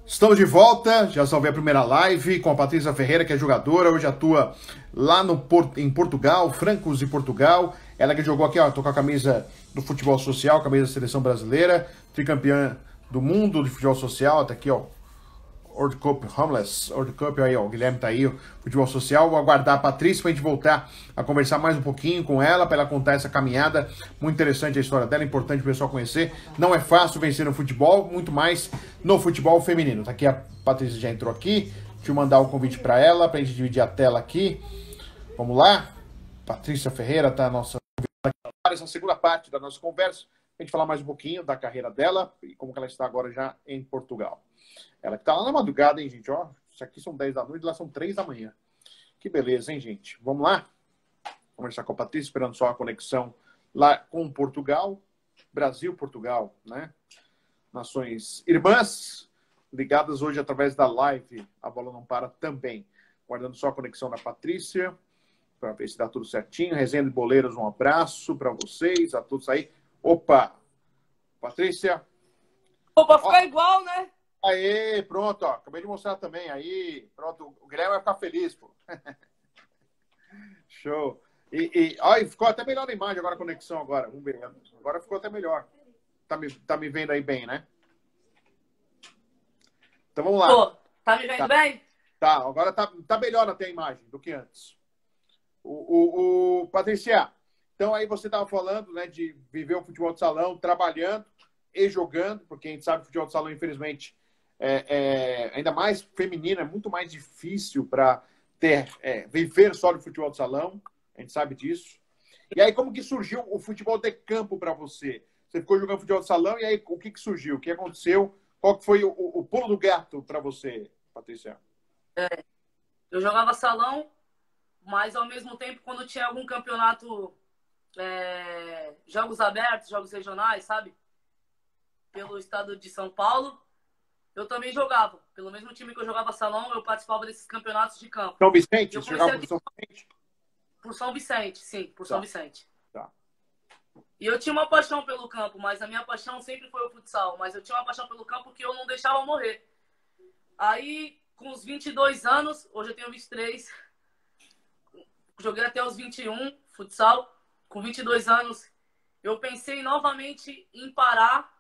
Estamos de volta, já salvei a primeira live com a Patrícia Ferreira, que é jogadora, hoje atua lá em Portugal, Francos e Portugal. Ela que jogou aqui, ó, tô com a camisa do futebol social, camisa da seleção brasileira, tricampeã do mundo de futebol social, tá aqui, ó, World Cup Homeless, World Cup, aí, ó, o Guilherme tá aí, o futebol social. Vou aguardar a Patrícia pra gente voltar a conversar mais um pouquinho com ela, pra ela contar essa caminhada. Muito interessante a história dela, importante o pessoal conhecer. Não é fácil vencer no futebol, muito mais no futebol feminino. Tá aqui, a Patrícia já entrou aqui. Deixa eu mandar o convite pra ela, pra gente dividir a tela aqui. Vamos lá? Patrícia Ferreira tá a nossa... Essa segunda parte da nossa conversa, a gente falar mais um pouquinho da carreira dela e como que ela está agora já em Portugal. Ela que tá lá na madrugada, hein, gente? Ó, isso aqui são 10 da noite, lá são 3 da manhã. Que beleza, hein, gente? Vamos lá? Conversar com a Patrícia, esperando só a conexão lá com Portugal. Brasil-Portugal, né? Nações irmãs, ligadas hoje através da live. A bola não para também. Guardando só a conexão da Patrícia, para ver se dá tudo certinho. Resenha de Boleiros, um abraço para vocês, a todos aí. Opa! Patrícia. Opa, ficar igual, né? Aê, pronto, ó. Acabei de mostrar também. Aí, pronto. O Guilherme vai ficar feliz, pô. Show. Ó, ficou até melhor a imagem agora, a conexão agora. Vamos ver. Agora ficou até melhor. Tá me vendo aí bem, né? Então vamos lá. Pô, tá me vendo bem? Tá, agora tá melhor até a imagem do que antes. Patrícia, então aí você tava falando, né, de viver o futebol de salão, trabalhando e jogando, porque a gente sabe que o futebol de salão, infelizmente, ainda mais feminino, é muito mais difícil para viver só do futebol de salão. A gente sabe disso. E aí, como que surgiu o futebol de campo para você? Você ficou jogando futebol de salão e aí o que surgiu? O que aconteceu? Qual que foi o pulo do gato para você, Patrícia? Eu jogava salão, mas ao mesmo tempo, quando tinha algum campeonato, jogos abertos, jogos regionais, sabe? Pelo estado de São Paulo, eu também jogava. Pelo mesmo time que eu jogava salão, eu participava desses campeonatos de campo. São Vicente? Eu Você jogava comecei por São Vicente? por São Vicente, sim, por São Vicente. Tá. E eu tinha uma paixão pelo campo, mas a minha paixão sempre foi o futsal. Mas eu tinha uma paixão pelo campo que eu não deixava morrer. Aí, com os 22 anos, hoje eu tenho 23, joguei até os 21, futsal. Com 22 anos, eu pensei novamente em parar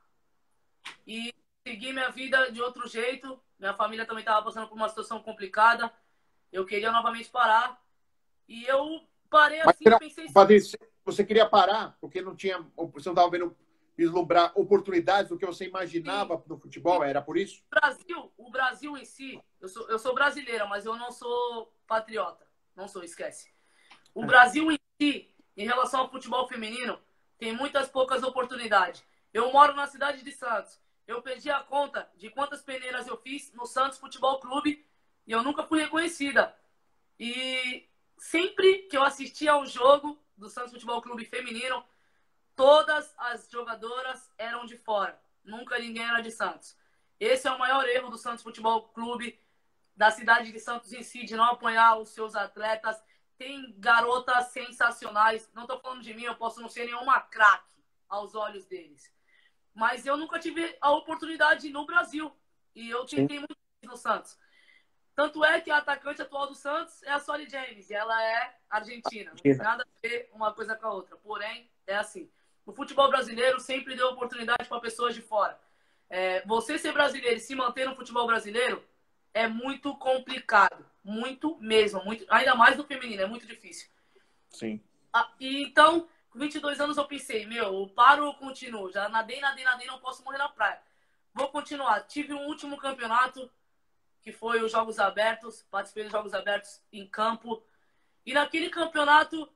e seguir minha vida de outro jeito. Minha família também estava passando por uma situação complicada. Eu queria novamente parar. E eu parei assim e pensei... Patrícia, você queria parar porque você não estava vendo vislumbrar oportunidades do que você imaginava Sim. no futebol? Era por isso? O Brasil em si, eu sou brasileira, mas eu não sou patriota. Não sou, esquece. O Brasil em si, em relação ao futebol feminino, tem muitas poucas oportunidades. Eu moro na cidade de Santos. Eu perdi a conta de quantas peneiras eu fiz no Santos Futebol Clube e eu nunca fui reconhecida. E sempre que eu assistia ao jogo do Santos Futebol Clube feminino, todas as jogadoras eram de fora. Nunca ninguém era de Santos. Esse é o maior erro do Santos Futebol Clube, da cidade de Santos em si, de não apoiar os seus atletas. Tem garotas sensacionais. Não estou falando de mim, eu posso não ser nenhuma craque aos olhos deles. Mas eu nunca tive a oportunidade no Brasil. E eu tentei muito no Santos. Tanto é que a atacante atual do Santos é a Solly James. E ela é argentina. Não tem nada a ver uma coisa com a outra. Porém, é assim. O futebol brasileiro sempre deu oportunidade para pessoas de fora. Você ser brasileiro e se manter no futebol brasileiro é muito complicado. Muito mesmo. Muito, ainda mais no feminino. É muito difícil. Sim. E então, com 22 anos eu pensei, eu paro ou continuo? Já nadei, não posso morrer na praia. Vou continuar. Tive um último campeonato, que foi os Jogos Abertos. Participei dos Jogos Abertos em campo. E naquele campeonato,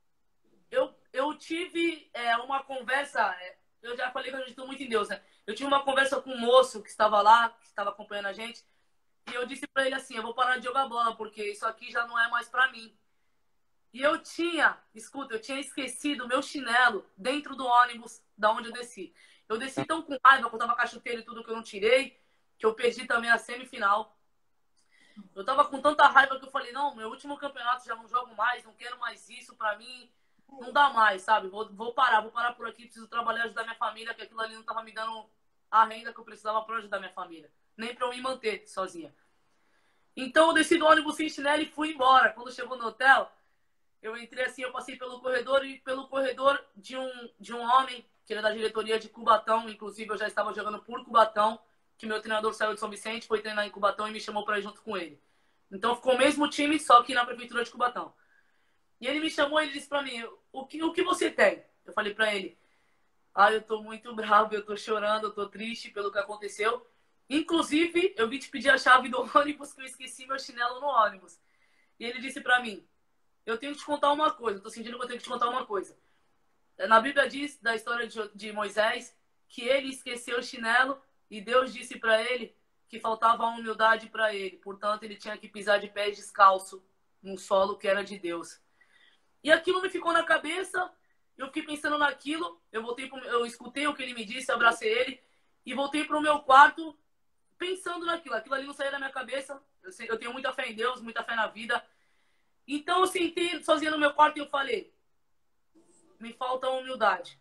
eu tive uma conversa... eu já falei que eu acredito muito em Deus, né? Eu tive uma conversa com um moço que estava lá, que estava acompanhando a gente. E eu disse pra ele assim, eu vou parar de jogar bola, porque isso aqui já não é mais pra mim. E eu tinha esquecido o meu chinelo dentro do ônibus da onde eu desci. Eu desci tão com raiva, que eu tava com a chuteira e tudo que eu não tirei, que eu perdi também a semifinal. Eu tava com tanta raiva que eu falei, não, meu último campeonato já não jogo mais, não quero mais isso, pra mim não dá mais, sabe? Vou parar por aqui, preciso trabalhar, ajudar minha família, que aquilo ali não tava me dando a renda que eu precisava pra ajudar minha família. nem para eu me manter sozinha. Então eu desci do ônibus sem chinelo e fui embora. Quando chegou no hotel, eu entrei assim, eu passei pelo corredor e pelo corredor de um homem, que era da diretoria de Cubatão, inclusive eu já estava jogando por Cubatão, que meu treinador saiu de São Vicente, foi treinar em Cubatão e me chamou para ir junto com ele. Então ficou o mesmo time, só que na prefeitura de Cubatão. E ele me chamou e ele disse para mim, o que você tem? Eu falei para ele, eu tô muito bravo, eu tô chorando, eu tô triste pelo que aconteceu. Inclusive, eu vim te pedir a chave do ônibus, que eu esqueci meu chinelo no ônibus. E ele disse para mim, eu tenho que te contar uma coisa, eu tô sentindo que eu tenho que te contar uma coisa. Na Bíblia diz, da história de Moisés, que ele esqueceu o chinelo e Deus disse para ele que faltava humildade para ele. Portanto, ele tinha que pisar de pés descalço num solo que era de Deus. E aquilo me ficou na cabeça, eu fiquei pensando naquilo, eu escutei o que ele me disse, abracei ele e voltei para o meu quarto pensando naquilo. Aquilo ali não saía da minha cabeça. Eu tenho muita fé em Deus, muita fé na vida. Então eu sentei sozinha no meu quarto e eu falei, me falta humildade.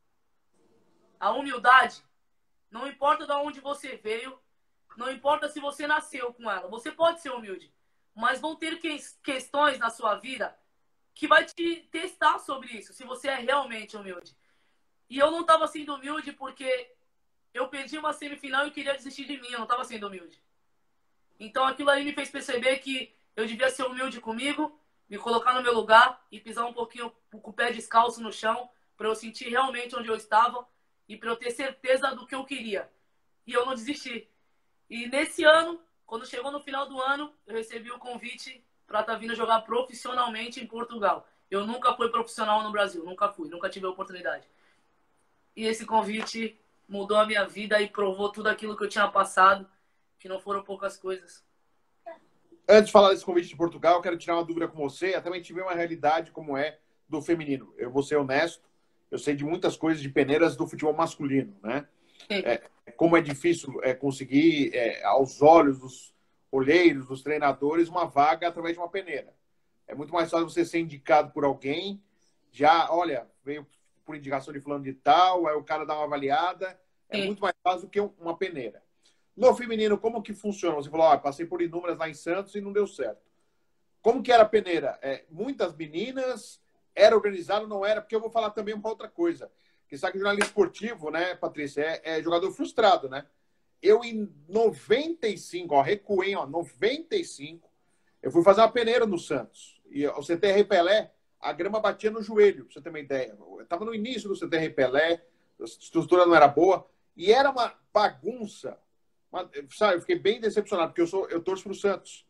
A humildade, não importa de onde você veio, não importa se você nasceu com ela, você pode ser humilde, mas vão ter questões na sua vida que vai te testar sobre isso, se você é realmente humilde. E eu não estava sendo humilde porque eu perdi uma semifinal e queria desistir de mim, eu não estava sendo humilde. Então aquilo aí me fez perceber que eu devia ser humilde comigo, me colocar no meu lugar e pisar um pouquinho com o pé descalço no chão para eu sentir realmente onde eu estava e para eu ter certeza do que eu queria. E eu não desisti. E nesse ano, quando chegou no final do ano, eu recebi o convite para estar vindo jogar profissionalmente em Portugal. Eu nunca fui profissional no Brasil, nunca tive a oportunidade. E esse convite mudou a minha vida e provou tudo aquilo que eu tinha passado, que não foram poucas coisas. Antes de falar desse convite de Portugal, eu quero tirar uma dúvida com você, até também tive uma realidade como é do feminino. Eu vou ser honesto, eu sei de muitas coisas de peneiras do futebol masculino, né? Como é difícil conseguir, aos olhos dos olheiros, dos treinadores, uma vaga através de uma peneira. É muito mais fácil você ser indicado por alguém, já, olha, veio por indicação de fulano de tal, aí o cara dá uma avaliada, é muito mais fácil do que uma peneira. No feminino, como que funciona? Você falou, passei por inúmeras lá em Santos e não deu certo. Como que era a peneira? Muitas meninas, era organizado, não era? Porque eu vou falar também uma outra coisa. Que sabe que jornalista esportivo, né, Patrícia, é jogador frustrado, né? Eu, em 95, recuei, 95, eu fui fazer uma peneira no Santos. E o CTR Pelé, a grama batia no joelho, pra você ter uma ideia. Eu estava no início do CTR Pelé, a estrutura não era boa, e era uma bagunça. Sabe, eu fiquei bem decepcionado, porque eu torço pro Santos.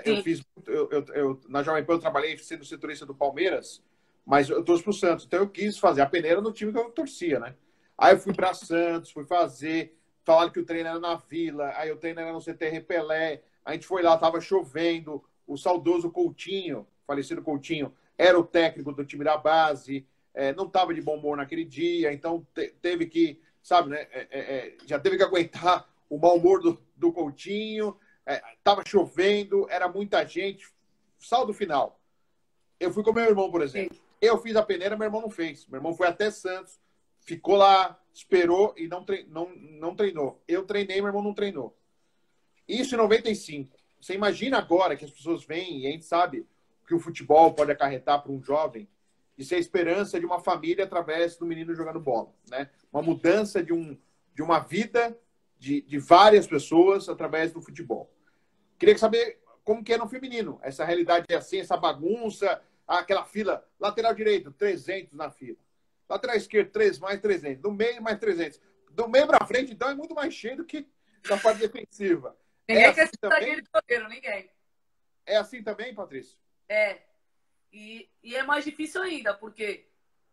Na Jovem Pan eu trabalhei sendo setorista do Palmeiras, mas eu torço pro Santos. Então eu quis fazer a peneira no time que eu torcia, né? Aí eu fui para Santos, fui fazer, falaram que o treino era na Vila, aí o treino era no CTR Pelé, a gente foi lá, tava chovendo, o saudoso Coutinho, falecido Coutinho, era o técnico do time da base, não tava de bom humor naquele dia, então teve que, sabe, né? Já teve que aguentar o mau humor do Coutinho, tava chovendo, era muita gente, saldo final. Eu fui com meu irmão, por exemplo. Eu fiz a peneira, meu irmão não fez. Meu irmão foi até Santos, ficou lá, esperou e não treinou. Eu treinei, meu irmão não treinou. Isso em 95. Você imagina agora que as pessoas vêm e a gente sabe que o futebol pode acarretar para um jovem de ser a esperança de uma família através do menino jogando bola, né? Uma mudança de uma vida de várias pessoas através do futebol. Queria saber como que é no feminino. Essa realidade é assim, essa bagunça, aquela fila, lateral direito, 300 na fila. Lateral esquerdo, 3 mais 300. Do meio, mais 300. Do meio para frente, então, é muito mais cheio do que da parte defensiva. Ninguém quer ser aquele goleiro, ninguém. É assim também, Patrícia? E é mais difícil ainda, porque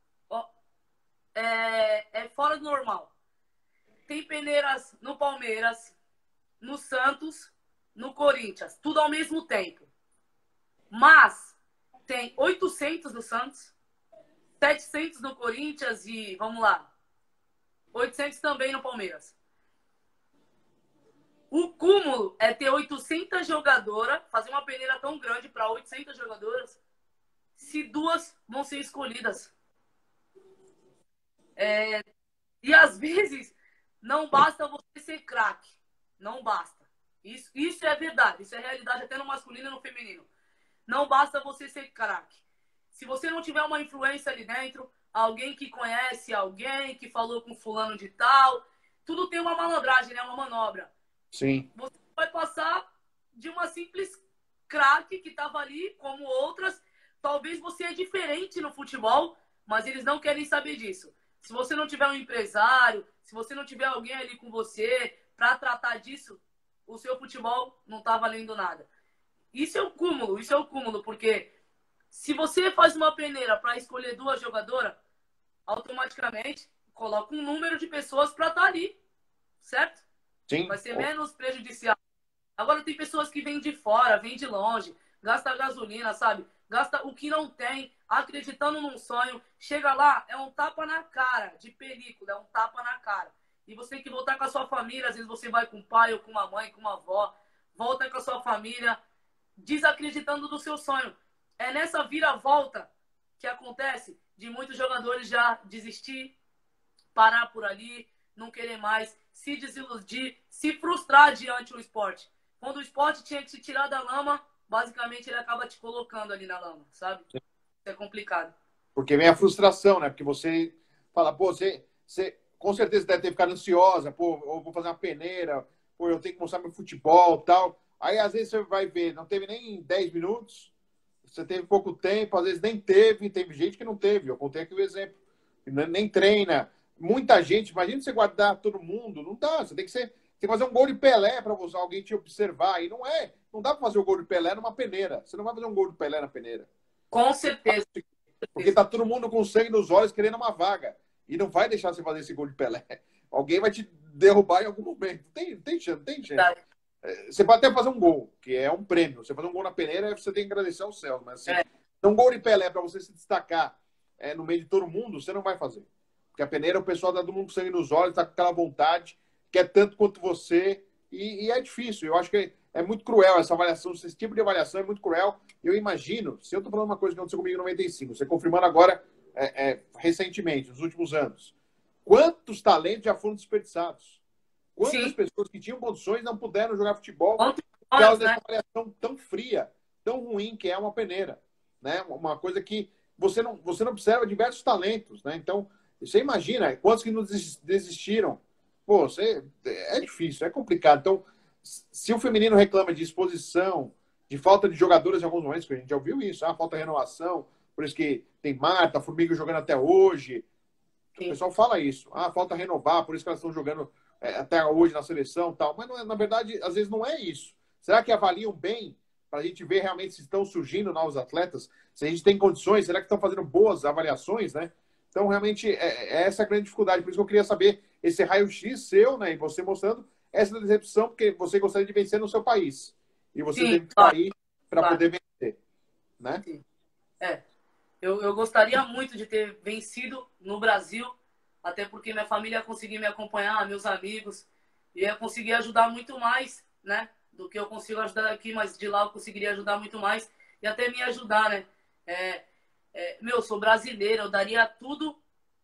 é fora do normal. Tem peneiras no Palmeiras, no Santos, no Corinthians, tudo ao mesmo tempo. Mas tem 800 no Santos, 700 no Corinthians e, vamos lá, 800 também no Palmeiras. O cúmulo é ter 800 jogadoras, fazer uma peneira tão grande para 800 jogadoras, se 2 vão ser escolhidas. E às vezes não basta você ser craque. Não basta. Isso é verdade. Isso é realidade até no masculino e no feminino. Não basta você ser craque. Se você não tiver uma influência ali dentro, alguém que conhece alguém, que falou com fulano de tal, tudo tem uma malandragem, né? Uma manobra. Sim. Você vai passar de uma simples craque que estava ali, como outras. Talvez você é diferente no futebol, mas eles não querem saber disso. Se você não tiver um empresário, se você não tiver alguém ali com você para tratar disso, o seu futebol não está valendo nada. Isso é o cúmulo, porque se você faz uma peneira para escolher 2 jogadoras, automaticamente coloca um número de pessoas para estar ali, certo? Sim. Vai ser menos prejudicial. Agora tem pessoas que vêm de fora, vêm de longe, gasta gasolina, sabe? Gasta o que não tem, acreditando num sonho. Chega lá, é um tapa na cara, de película, é um tapa na cara. E você tem que voltar com a sua família, às vezes você vai com o pai ou com uma mãe, com uma avó, volta com a sua família, desacreditando do seu sonho. É nessa vira-volta que acontece de muitos jogadores já desistir, parar por ali, não querer mais, se desiludir, se frustrar diante do esporte. Quando o esporte tinha que te tirar da lama, basicamente ele acaba te colocando ali na lama, sabe? Isso é complicado. Porque vem a frustração, né? Porque você fala, pô, você com certeza deve ter ficado ansiosa, pô, eu vou fazer uma peneira, pô, eu tenho que mostrar meu futebol e tal. Aí, às vezes, você vai ver, não teve nem 10 minutos, você teve pouco tempo, às vezes nem teve gente que não teve. Eu contei aqui o exemplo. Nem treina. Muita gente, imagina você guardar todo mundo, não dá. Você tem que fazer um gol de Pelé para alguém te observar. E não dá para fazer o gol de Pelé numa peneira. Você não vai fazer um gol de Pelé na peneira. Com certeza. Porque tá todo mundo com sangue nos olhos querendo uma vaga. E não vai deixar você fazer esse gol de Pelé. Alguém vai te derrubar em algum momento. Tem chance, tem chance. Você pode até fazer um gol, que é um prêmio. Você fazer um gol na peneira, você tem que agradecer ao céu. Mas assim, um gol de Pelé para você se destacar no meio de todo mundo, você não vai fazer. Porque a peneira, o pessoal tá todo mundo com sangue nos olhos, tá com aquela vontade, quer tanto quanto você. E é difícil. Eu acho que é muito cruel essa avaliação, esse tipo de avaliação é muito cruel. Eu imagino, se eu tô falando uma coisa que aconteceu comigo em 95, você confirmando agora recentemente, nos últimos anos, quantos talentos já foram desperdiçados? Quantas pessoas que tinham condições não puderam jogar futebol por causa dessa avaliação tão fria, tão ruim que é uma peneira, né? Uma coisa que você não observa diversos talentos, né? Então, você imagina quantos que não desistiram. Pô, é difícil, é complicado. Então, se o feminino reclama de exposição, de falta de jogadores em alguns momentos, que a gente já ouviu isso, falta de renovação, por isso que tem Marta, Formiga jogando até hoje. O pessoal fala isso. Falta renovar, por isso que elas estão jogando até hoje na seleção e tal. Mas, na verdade, às vezes não é isso. Será que avaliam bem para a gente ver realmente se estão surgindo novos atletas? Se a gente tem condições, será que estão fazendo boas avaliações, né? Então, realmente, é essa a grande dificuldade. Por isso que eu queria saber esse raio-x seu, né? E você mostrando essa decepção, porque você gostaria de vencer no seu país. E você teve que sair para poder vencer, né? Sim. Eu gostaria muito de ter vencido no Brasil, até porque minha família ia conseguir me acompanhar, meus amigos, e ia conseguir ajudar muito mais, né? Do que eu consigo ajudar aqui, mas de lá eu conseguiria ajudar muito mais e até me ajudar, né? Eu sou brasileiro, eu daria tudo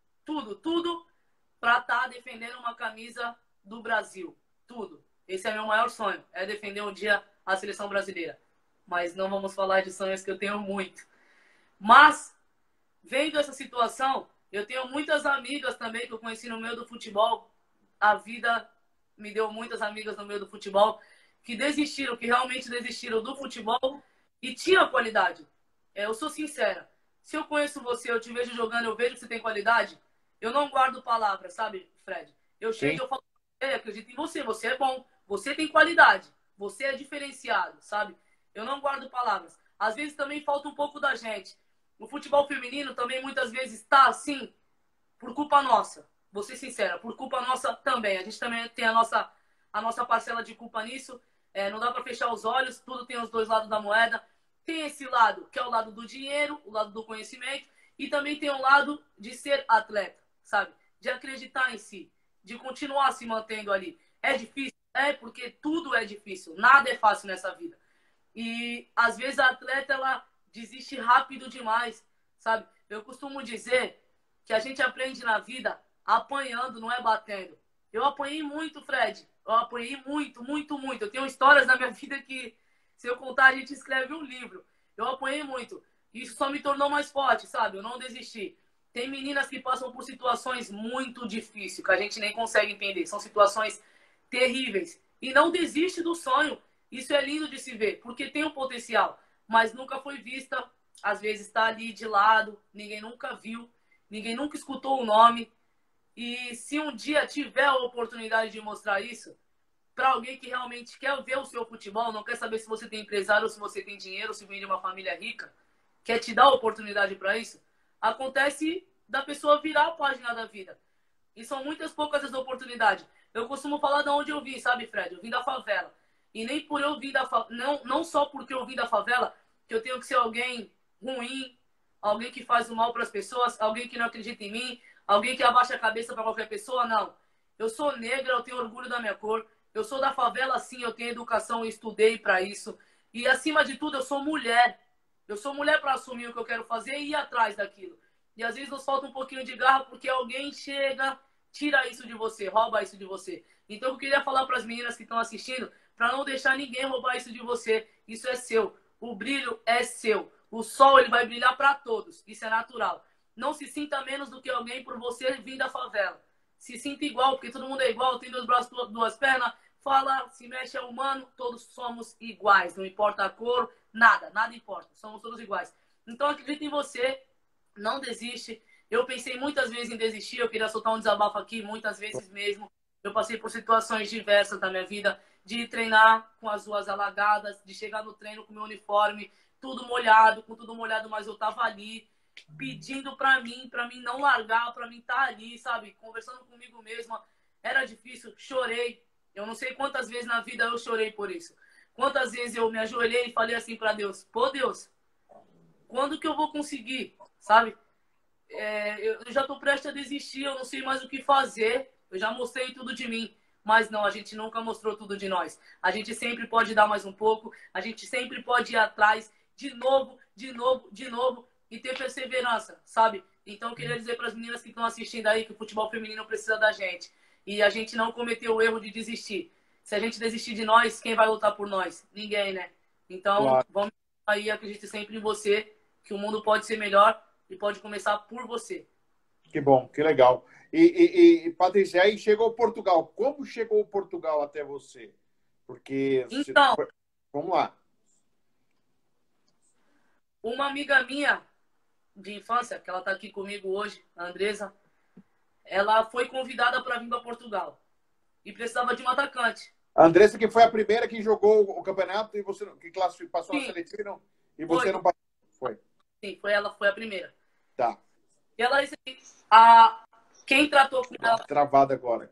para estar defendendo uma camisa do Brasil. Tudo. Esse é meu maior sonho, é defender um dia a seleção brasileira. Mas não vamos falar de sonhos que eu tenho muito. Mas, vendo essa situação, eu tenho muitas amigas também que eu conheci no meio do futebol. A vida me deu muitas amigas no meio do futebol que desistiram, que realmente desistiram do futebol e tinham qualidade. Eu sou sincera. Se eu conheço você, eu te vejo jogando, eu vejo que você tem qualidade, eu não guardo palavras, sabe, Fred? Eu chego e eu falo, acredito em você, você é bom, você tem qualidade, você é diferenciado, sabe? Eu não guardo palavras. Às vezes também falta um pouco da gente. O futebol feminino também muitas vezes está assim por culpa nossa. Vou ser sincera, por culpa nossa também. A gente também tem a nossa parcela de culpa nisso. Não dá para fechar os olhos, tudo tem os dois lados da moeda. Tem esse lado, que é o lado do dinheiro, o lado do conhecimento, e também tem o lado de ser atleta, sabe? De acreditar em si, de continuar se mantendo ali. É difícil? Porque tudo é difícil. Nada é fácil nessa vida. E, às vezes, a atleta, ela desiste rápido demais, sabe? Eu costumo dizer que a gente aprende na vida apanhando, não é batendo. Eu apanhei muito, Fred. Eu apanhei muito, muito, muito. Eu tenho histórias na minha vida que, se eu contar, a gente escreve um livro. Eu apanhei muito. Isso só me tornou mais forte, sabe? Eu não desisti. Tem meninas que passam por situações muito difíceis, que a gente nem consegue entender. São situações terríveis. E não desiste do sonho. Isso é lindo de se ver, porque tem um potencial, mas nunca foi vista. Às vezes está ali de lado, ninguém nunca viu, ninguém nunca escutou o nome. E se um dia tiver a oportunidade de mostrar isso, para alguém que realmente quer ver o seu futebol, não quer saber se você tem empresário ou se você tem dinheiro, ou se vem de uma família rica, quer te dar a oportunidade para isso, acontece da pessoa virar a página da vida. E são muitas poucas as oportunidades. Eu costumo falar de onde eu vim, sabe, Fred? Eu vim da favela. E nem por eu vir da favela, não só porque eu vim da favela, que eu tenho que ser alguém ruim, alguém que faz o mal para as pessoas, alguém que não acredita em mim, alguém que abaixa a cabeça para qualquer pessoa, não. Eu sou negra, eu tenho orgulho da minha cor. Eu sou da favela, sim, eu tenho educação e estudei para isso. E, acima de tudo, eu sou mulher. Eu sou mulher para assumir o que eu quero fazer e ir atrás daquilo. E, às vezes, nos falta um pouquinho de garra porque alguém chega, tira isso de você, rouba isso de você. Então, eu queria falar para as meninas que estão assistindo, para não deixar ninguém roubar isso de você. Isso é seu. O brilho é seu. O sol, ele vai brilhar para todos. Isso é natural. Não se sinta menos do que alguém por você vir da favela. Se sinta igual, porque todo mundo é igual, tem dois braços, duas pernas, fala, se mexe, é humano, todos somos iguais. Não importa a cor, nada, nada importa. Somos todos iguais. Então, acredite em você, não desiste. Eu pensei muitas vezes em desistir, eu queria soltar um desabafo aqui, muitas vezes mesmo. Eu passei por situações diversas na minha vida, de treinar com as ruas alagadas, de chegar no treino com meu uniforme, tudo molhado, com tudo molhado, mas eu tava ali, pedindo pra mim não largar, pra mim estar ali, sabe? Conversando comigo mesma. Era difícil, chorei. Eu não sei quantas vezes na vida eu chorei por isso. Quantas vezes eu me ajoelhei e falei assim pra Deus, pô Deus, quando que eu vou conseguir, sabe? Eu já tô prestes a desistir, eu não sei mais o que fazer, eu já mostrei tudo de mim. Mas não, a gente nunca mostrou tudo de nós. A gente sempre pode dar mais um pouco, a gente sempre pode ir atrás, de novo, de novo, de novo, e ter perseverança, sabe? Então eu queria dizer para as meninas que estão assistindo aí que o futebol feminino precisa da gente. E a gente não cometeu o erro de desistir. Se a gente desistir de nós, quem vai lutar por nós? Ninguém, né? Então, Claro. vamos aí, acredite sempre em você, que o mundo pode ser melhor e pode começar por você. Que bom, que legal. Patrícia, aí chegou Portugal. Como chegou Portugal até você? Porque, Então, vamos lá. uma amiga minha de infância, que ela está aqui comigo hoje, a Andresa, ela foi convidada para vir para Portugal e precisava de um atacante. A Andressa, que foi a primeira que jogou o campeonato e você que classificou, passou na Sim, seleção e você foi. não passou. Foi. Sim, foi ela, foi a primeira. Tá. E ela a quem tratou com ela Travada agora.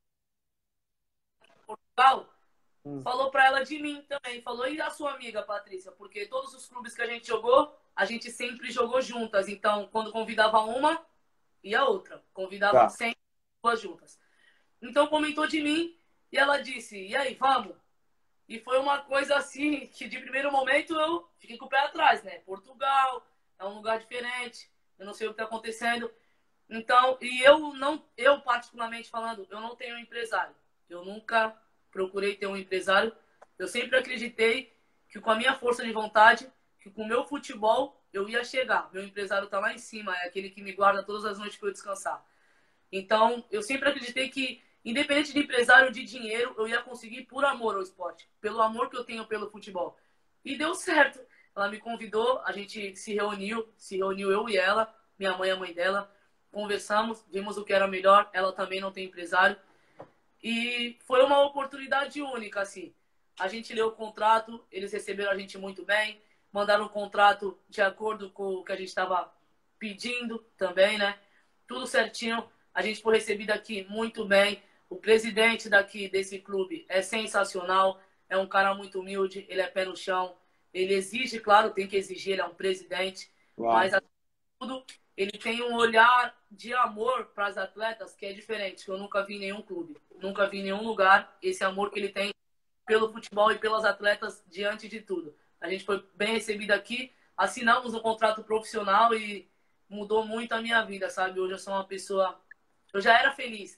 em Portugal falou para ela de mim também. Falou, e a sua amiga, Patrícia? Porque todos os clubes que a gente jogou, a gente sempre jogou juntas. Então, quando convidava uma, e a outra. Convidava Tá. sempre duas juntas. Então, comentou de mim e ela disse, e aí, vamos? E foi uma coisa assim, que de primeiro momento eu fiquei com o pé atrás, né? Portugal, é um lugar diferente, eu não sei o que está acontecendo. Então, e eu particularmente falando, eu não tenho um empresário. Eu nunca procurei ter um empresário. Eu sempre acreditei que com a minha força de vontade, que com o meu futebol, eu ia chegar. Meu empresário está lá em cima, é aquele que me guarda todas as noites para eu descansar. Então, eu sempre acreditei que, independente de empresário ou de dinheiro, eu ia conseguir por amor ao esporte, pelo amor que eu tenho pelo futebol. E deu certo. Ela me convidou, a gente se reuniu eu e ela, minha mãe e a mãe dela, conversamos, vimos o que era melhor, ela também não tem empresário. E foi uma oportunidade única, assim. A gente leu o contrato, eles receberam a gente muito bem, mandaram o contrato de acordo com o que a gente estava pedindo também, né? Tudo certinho. A gente foi recebido aqui muito bem. O presidente daqui desse clube é sensacional. É um cara muito humilde, ele é pé no chão. Ele exige, claro, tem que exigir, ele é um presidente. Claro. Mas, acima de tudo, ele tem um olhar de amor para as atletas que é diferente, que eu nunca vi em nenhum clube. Nunca vi em nenhum lugar esse amor que ele tem pelo futebol e pelas atletas diante de tudo. A gente foi bem recebido aqui, assinamos um contrato profissional e mudou muito a minha vida, sabe? Hoje eu sou uma pessoa... Eu já era feliz,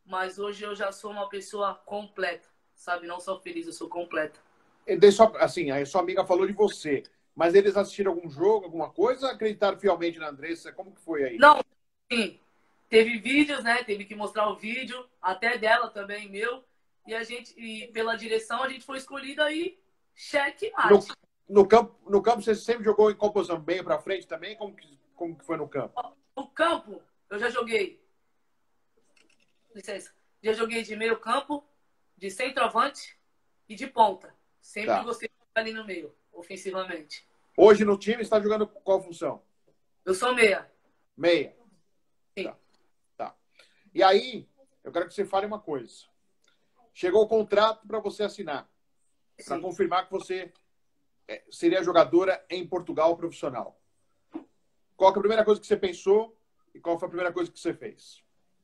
mas hoje eu já sou uma pessoa completa, sabe? Não só feliz, eu sou completa. Assim, a sua amiga falou de você, mas eles assistiram algum jogo, alguma coisa, acreditaram fielmente na Andressa? Como que foi aí? Não, sim. Teve vídeos, né? Teve que mostrar o vídeo, até dela também, meu. E pela direção, a gente foi escolhida aí, cheque No, mate. no campo, você sempre jogou em composição bem para frente também? Como que foi no campo? No campo, eu já joguei, licença, já joguei de meio campo, de centroavante e de ponta. Sempre Tá. gostei de ficar ali no meio, ofensivamente. Hoje no time, você está jogando qual função? Eu sou meia. Meia. Sim. Tá, tá. E aí, eu quero que você fale uma coisa. Chegou o contrato para você assinar, para Sim. confirmar que você seria jogadora em Portugal profissional. Qual que é a primeira coisa que você pensou e qual foi a primeira coisa que você fez?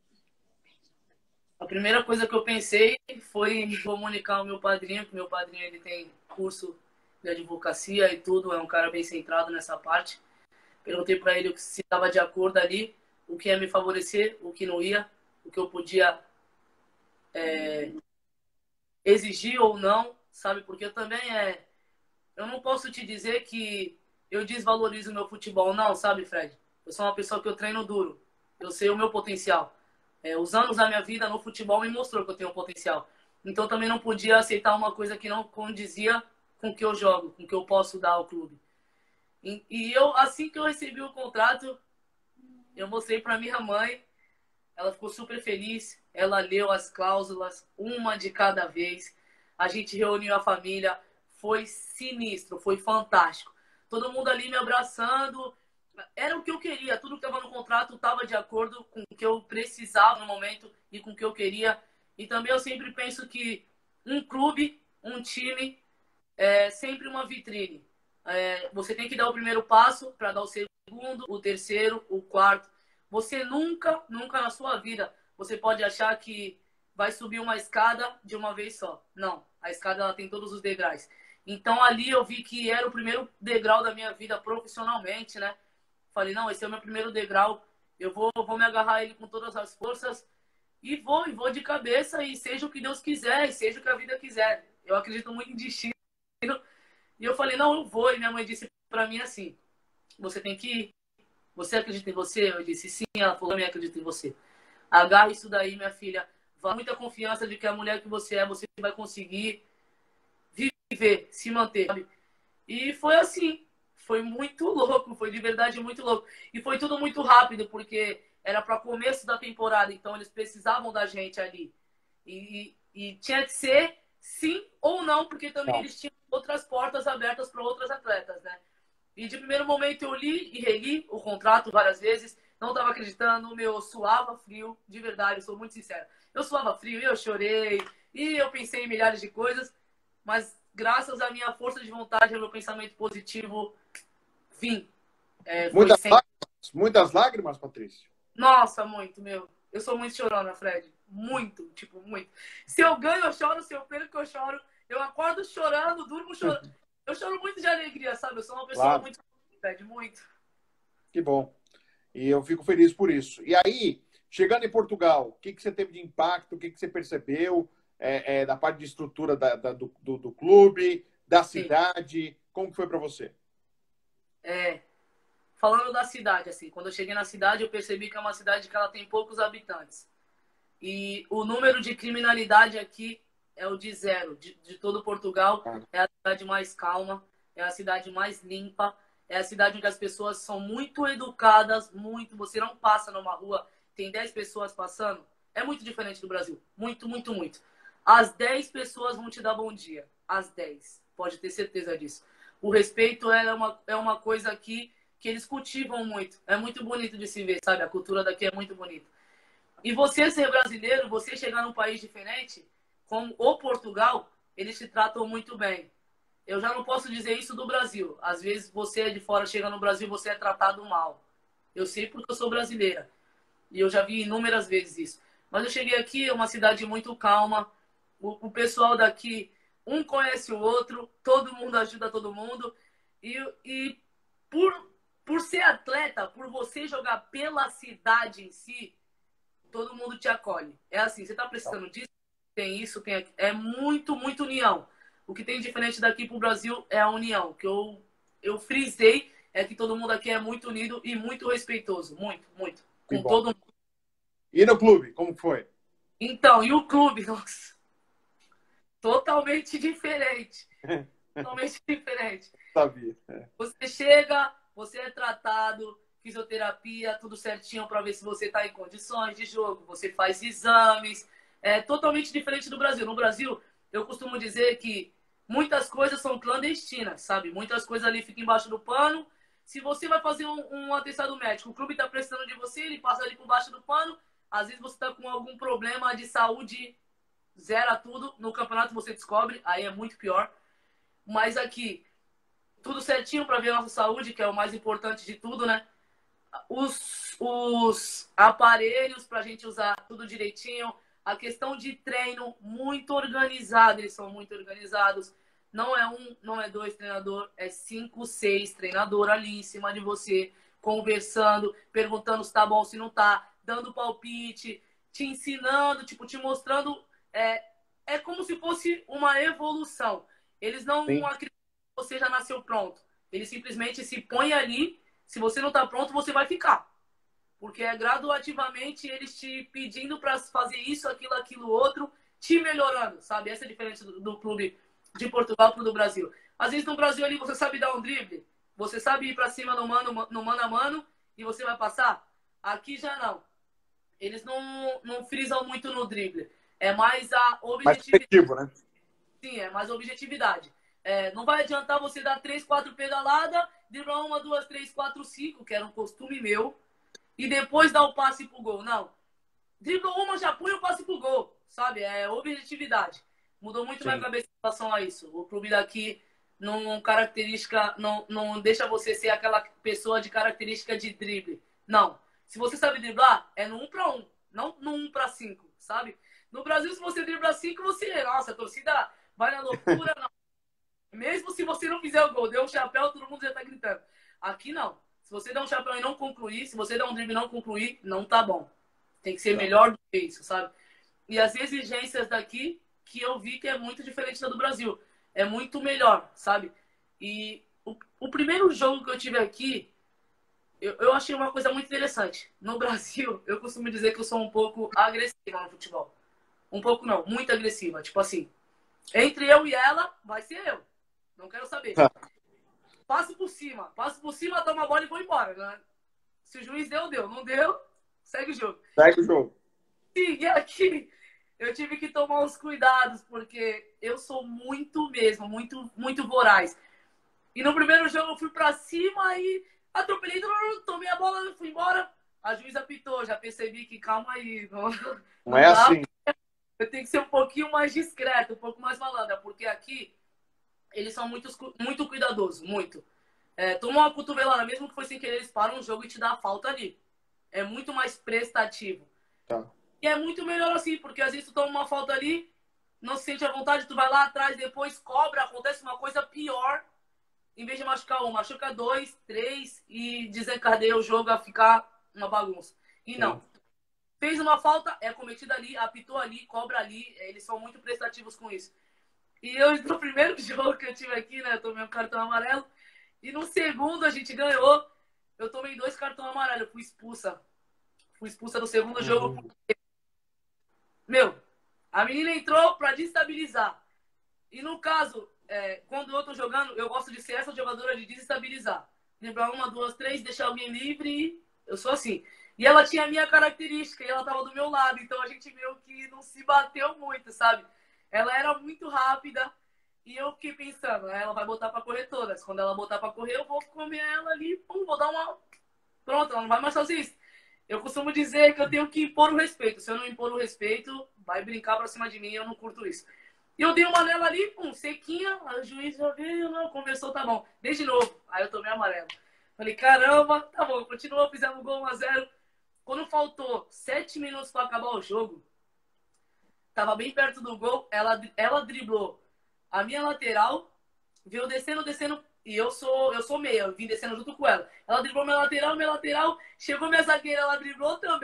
A primeira coisa que eu pensei foi em comunicar ao meu padrinho, que meu padrinho ele tem curso de advocacia e tudo, é um cara bem centrado nessa parte. Perguntei para ele se estava de acordo ali, o que ia me favorecer, o que não ia, o que eu podia exigir ou não, sabe? Porque eu também eu não posso te dizer que eu desvalorizo o meu futebol, não, sabe, Fred? Eu sou uma pessoa que eu treino duro, eu sei o meu potencial. Os anos da minha vida no futebol me mostrou que eu tenho potencial. Então também não podia aceitar uma coisa que não condizia com o que eu jogo, com o que eu posso dar ao clube. E eu, assim que eu recebi o contrato, eu mostrei para minha mãe, ela ficou super feliz, ela leu as cláusulas, uma de cada vez. A gente reuniu a família, foi sinistro, foi fantástico. Todo mundo ali me abraçando, era o que eu queria, tudo que estava no contrato estava de acordo com o que eu precisava no momento e com o que eu queria. E também eu sempre penso que um clube, um time, é sempre uma vitrine. Você tem que dar o primeiro passo para dar o segundo, o terceiro, o quarto. Você nunca, nunca na sua vida, você pode achar que vai subir uma escada de uma vez só. Não, a escada ela tem todos os degraus. Então ali eu vi que era o primeiro degrau da minha vida profissionalmente, né? Falei, não, esse é o meu primeiro degrau, eu vou me agarrar a ele com todas as forças e vou de cabeça e seja o que Deus quiser, e seja o que a vida quiser. Eu acredito muito em destino. E eu falei, não, eu vou. E minha mãe disse pra mim assim, você tem que ir. Você acredita em você? Eu disse, sim. Ela falou, eu também acredito em você. Agarra isso daí, minha filha. Vá muita confiança de que a mulher que você vai conseguir viver, se manter, sabe? E foi assim. Foi muito louco, foi de verdade muito louco. E foi tudo muito rápido, porque era para começo da temporada, então eles precisavam da gente ali. E tinha que ser sim ou não, porque também eles tinham outras portas abertas para outras atletas, né? E de primeiro momento eu li e reli o contrato várias vezes, não estava acreditando, meu, suava frio, de verdade, eu sou muito sincera. Eu suava frio, eu chorei, e eu pensei em milhares de coisas, mas graças à minha força de vontade, ao meu pensamento positivo, vim. Foi Muitas sempre. lágrimas, muitas lágrimas, Patrícia? Nossa, muito, meu. Eu sou muito chorona, Fred. Muito, tipo, muito. Se eu ganho, eu choro. Se eu perco, eu choro. Eu acordo chorando, durmo chorando. Eu choro muito de alegria, sabe? Eu sou uma pessoa Claro, muito, Fred, muito. que bom. E eu fico feliz por isso. E aí, chegando em Portugal, o que você teve de impacto? O que você percebeu da parte de estrutura do clube, da Sim. cidade? Como que foi para você? Falando da cidade, assim, quando eu cheguei na cidade, eu percebi que é uma cidade que ela tem poucos habitantes. E o número de criminalidade aqui é o de zero. De todo Portugal, é a cidade mais calma, é a cidade mais limpa, é a cidade onde as pessoas são muito educadas, muito. Você não passa numa rua, tem 10 pessoas passando. É muito diferente do Brasil. Muito, muito, muito. As 10 pessoas vão te dar bom dia. As 10. Pode ter certeza disso. O respeito é uma coisa aqui que eles cultivam muito. É muito bonito de se ver, sabe? A cultura daqui é muito bonita. E você ser brasileiro, você chegar num país diferente, como o Portugal, eles te tratam muito bem. Eu já não posso dizer isso do Brasil. Às vezes você é de fora, chega no Brasil, você é tratado mal. Eu sei porque eu sou brasileira. E eu já vi inúmeras vezes isso. Mas eu cheguei aqui, é uma cidade muito calma. O pessoal daqui, um conhece o outro, todo mundo ajuda todo mundo. E por ser atleta, por você jogar pela cidade em si, todo mundo te acolhe. É assim, você tá precisando disso, tem isso, tem aquilo. É muito, muito união. O que tem diferente daqui pro Brasil é a união. Que eu frisei é que todo mundo aqui é muito unido e muito respeitoso. Muito, muito. Que Com bom. todo mundo. E no clube, como foi? Então, e o clube? Nossa, totalmente diferente. Totalmente diferente. Sabia. Você chega, você é tratado, fisioterapia, tudo certinho para ver se você está em condições de jogo. Você faz exames. É totalmente diferente do Brasil. No Brasil, eu costumo dizer que muitas coisas são clandestinas, sabe? Muitas coisas ali ficam embaixo do pano. Se você vai fazer um atestado médico, o clube está precisando de você, ele passa ali por baixo do pano. Às vezes você está com algum problema de saúde, zera tudo. No campeonato você descobre, aí é muito pior. Mas aqui, tudo certinho para ver a nossa saúde, que é o mais importante de tudo, né? Os aparelhos para a gente usar tudo direitinho. A questão de treino, muito organizado, eles são muito organizados. Não é um, não é dois treinador, é 5, 6 treinador ali em cima de você, conversando, perguntando se tá bom, se não tá, dando palpite, te ensinando, tipo, te mostrando. É como se fosse uma evolução. Eles não Sim. acreditam que você já nasceu pronto. Eles simplesmente se põem ali. Se você não está pronto, você vai ficar. Porque é graduativamente eles te pedindo para fazer isso, aquilo, outro, te melhorando, sabe? Essa é a diferença do clube de Portugal pro do Brasil. Às vezes no Brasil ali você sabe dar um drible, você sabe ir para cima no mano a mano e você vai passar. Aqui já não. Eles não frisam muito no drible. É mais a Mais objetividade. efetivo, né? Sim, é mais objetividade. Não vai adiantar você dar 3, 4 pedaladas, driblar 1, 2, 3, 4, 5, que era um costume meu, e depois dar o passe pro gol. Não. Dribla uma, já põe o passe pro gol, sabe? É objetividade. Mudou muito minha Sim. cabeça em relação a isso. O clube daqui não deixa você ser aquela pessoa de característica de drible. Não. Se você sabe driblar, é no 1 para 1, não no 1 para 5, sabe? No Brasil, se você dribla 5, você... Nossa, a torcida vai na loucura, não. Mesmo se você não fizer o gol, deu um chapéu, todo mundo já tá gritando. Aqui não. Se você der um chapéu e não concluir, se você der um drible e não concluir, não tá bom. Tem que ser melhor do que isso, sabe? E as exigências daqui, que eu vi que é muito diferente da do Brasil. É muito melhor, sabe? E o primeiro jogo que eu tive aqui, eu achei uma coisa muito interessante. No Brasil, eu costumo dizer que eu sou um pouco agressiva no futebol. Um pouco não, muito agressiva. Tipo assim, entre eu e ela, vai ser eu. Não quero saber. Passo por cima, toma a bola e vou embora. Né? Se o juiz deu, deu. Não deu, segue o jogo. Segue o jogo. Sim, e aqui eu tive que tomar uns cuidados, porque eu sou muito mesmo, muito, muito voraz. E no primeiro jogo eu fui pra cima e atropelei, tomei a bola e fui embora. A juíza apitou, já percebi que calma aí. Não é dá. assim. Eu tenho que ser um pouquinho mais discreto, um pouco mais malandra, porque aqui eles são muito cuidadosos, muito. Toma uma cotovelada, mesmo que foi sem querer, eles param o jogo e te dá a falta ali. É muito mais prestativo. Tá. E é muito melhor assim, porque às vezes tu toma uma falta ali, não se sente à vontade, tu vai lá atrás, depois cobra, acontece uma coisa pior. Em vez de machucar um, machuca 2, 3 e desencadeia o jogo a ficar uma bagunça. E não. Fez uma falta, é cometida ali, apitou ali, cobra ali. Eles são muito prestativos com isso. E eu, no primeiro jogo que eu tive aqui, né, eu tomei um cartão amarelo. E no segundo a gente ganhou. Eu tomei 2 cartões amarelos. Eu fui expulsa. Fui expulsa no segundo jogo. Meu, a menina entrou pra destabilizar. E no caso, quando eu tô jogando, eu gosto de ser essa jogadora de desestabilizar. Lembrar 1, 2, 3, deixar alguém livre e eu sou assim. E ela tinha a minha característica e ela tava do meu lado. Então a gente meio que não se bateu muito, sabe? Ela era muito rápida e eu fiquei pensando, ela vai botar pra correr todas. Quando ela botar pra correr, eu vou comer ela ali, pum, vou dar uma... Pronto, ela não vai mais fazer isso. Eu costumo dizer que eu tenho que impor o respeito. Se eu não impor o respeito, vai brincar pra cima de mim e eu não curto isso. E eu dei uma nela ali, pum, sequinha, a juiz já veio, não, conversou, tá bom. Desde novo. Aí eu tomei amarelo. Falei, caramba, tá bom, continua, fizemos gol 1-0. Quando faltou 7 minutos pra acabar o jogo, tava bem perto do gol, ela driblou a minha lateral, veio descendo, e eu sou meia, eu vim descendo junto com ela. Ela driblou minha lateral, chegou minha zagueira, ela driblou também,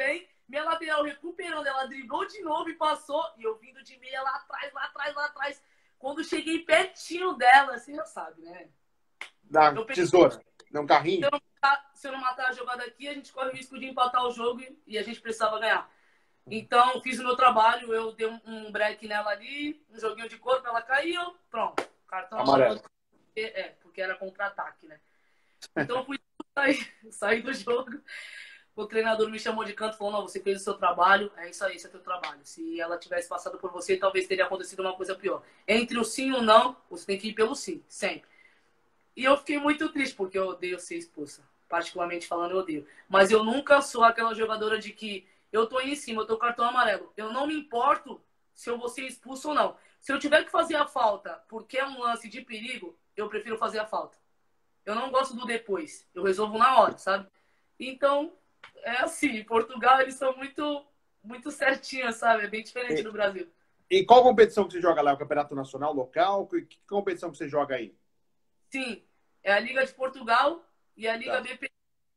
Minha lateral recuperando, ela driblou de novo e passou. E eu vindo de meia lá atrás, lá atrás, lá atrás. Quando cheguei pertinho dela, você já sabe, né? Da Eu pensei, tesoura. Não, carrinho. se eu não matar a jogada aqui, a gente corre o risco de empatar o jogo e a gente precisava ganhar. Então, fiz o meu trabalho, eu dei um break nela ali, um joguinho de corpo, ela caiu, pronto. Cartão amarelo. Porque era contra-ataque, né? Então, eu fui sair do jogo. O treinador me chamou de canto e falou, não, você fez o seu trabalho, é isso aí, esse é o teu trabalho. Se ela tivesse passado por você, talvez teria acontecido uma coisa pior. Entre o sim e o não, você tem que ir pelo sim, sempre. E eu fiquei muito triste, porque eu odeio ser expulsa. Particularmente falando, eu odeio. Mas eu nunca sou aquela jogadora de que eu tô aí em cima, eu tô cartão amarelo. Eu não me importo se eu vou ser expulso ou não. Se eu tiver que fazer a falta porque é um lance de perigo, eu prefiro fazer a falta. Eu não gosto do depois. Eu resolvo na hora, sabe? Então, é assim. Em Portugal, eles são muito certinhos, sabe? É bem diferente do Brasil. E qual competição que você joga lá? O Campeonato Nacional, local? Que competição que você joga aí? Sim, é a Liga de Portugal e a Liga Tá. BP.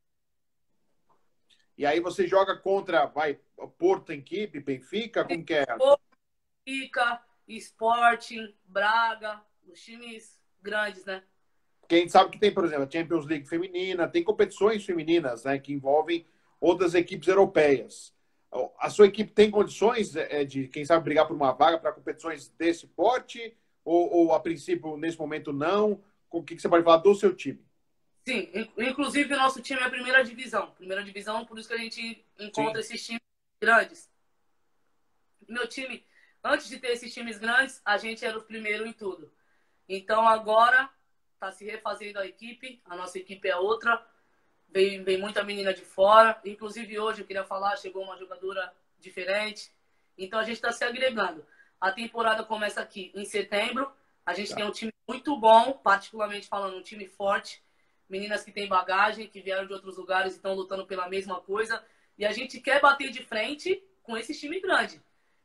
E aí você joga contra, Porto equipe, Benfica, como que é? Benfica, Sporting, Braga, os times grandes, né? Porque a gente sabe que tem, por exemplo, a Champions League feminina, tem competições femininas, né, que envolvem outras equipes europeias. A sua equipe tem condições de, quem sabe, brigar por uma vaga para competições desse porte? Ou, a princípio, nesse momento, não? O que você pode falar do seu time? Sim, inclusive o nosso time é a primeira divisão. Primeira divisão, por isso que a gente encontra Sim. esses times grandes. Meu time, antes de ter esses times grandes, a gente era o primeiro em tudo. Então agora está se refazendo a equipe, a nossa equipe é outra. Vem muita menina de fora. Inclusive hoje, eu queria falar, chegou uma jogadora diferente. Então a gente está se agregando. A temporada começa aqui em setembro. A gente tem um time muito bom, particularmente falando, um time forte. Meninas que têm bagagem, que vieram de outros lugares e estão lutando pela mesma coisa. E a gente quer bater de frente com esse time grande.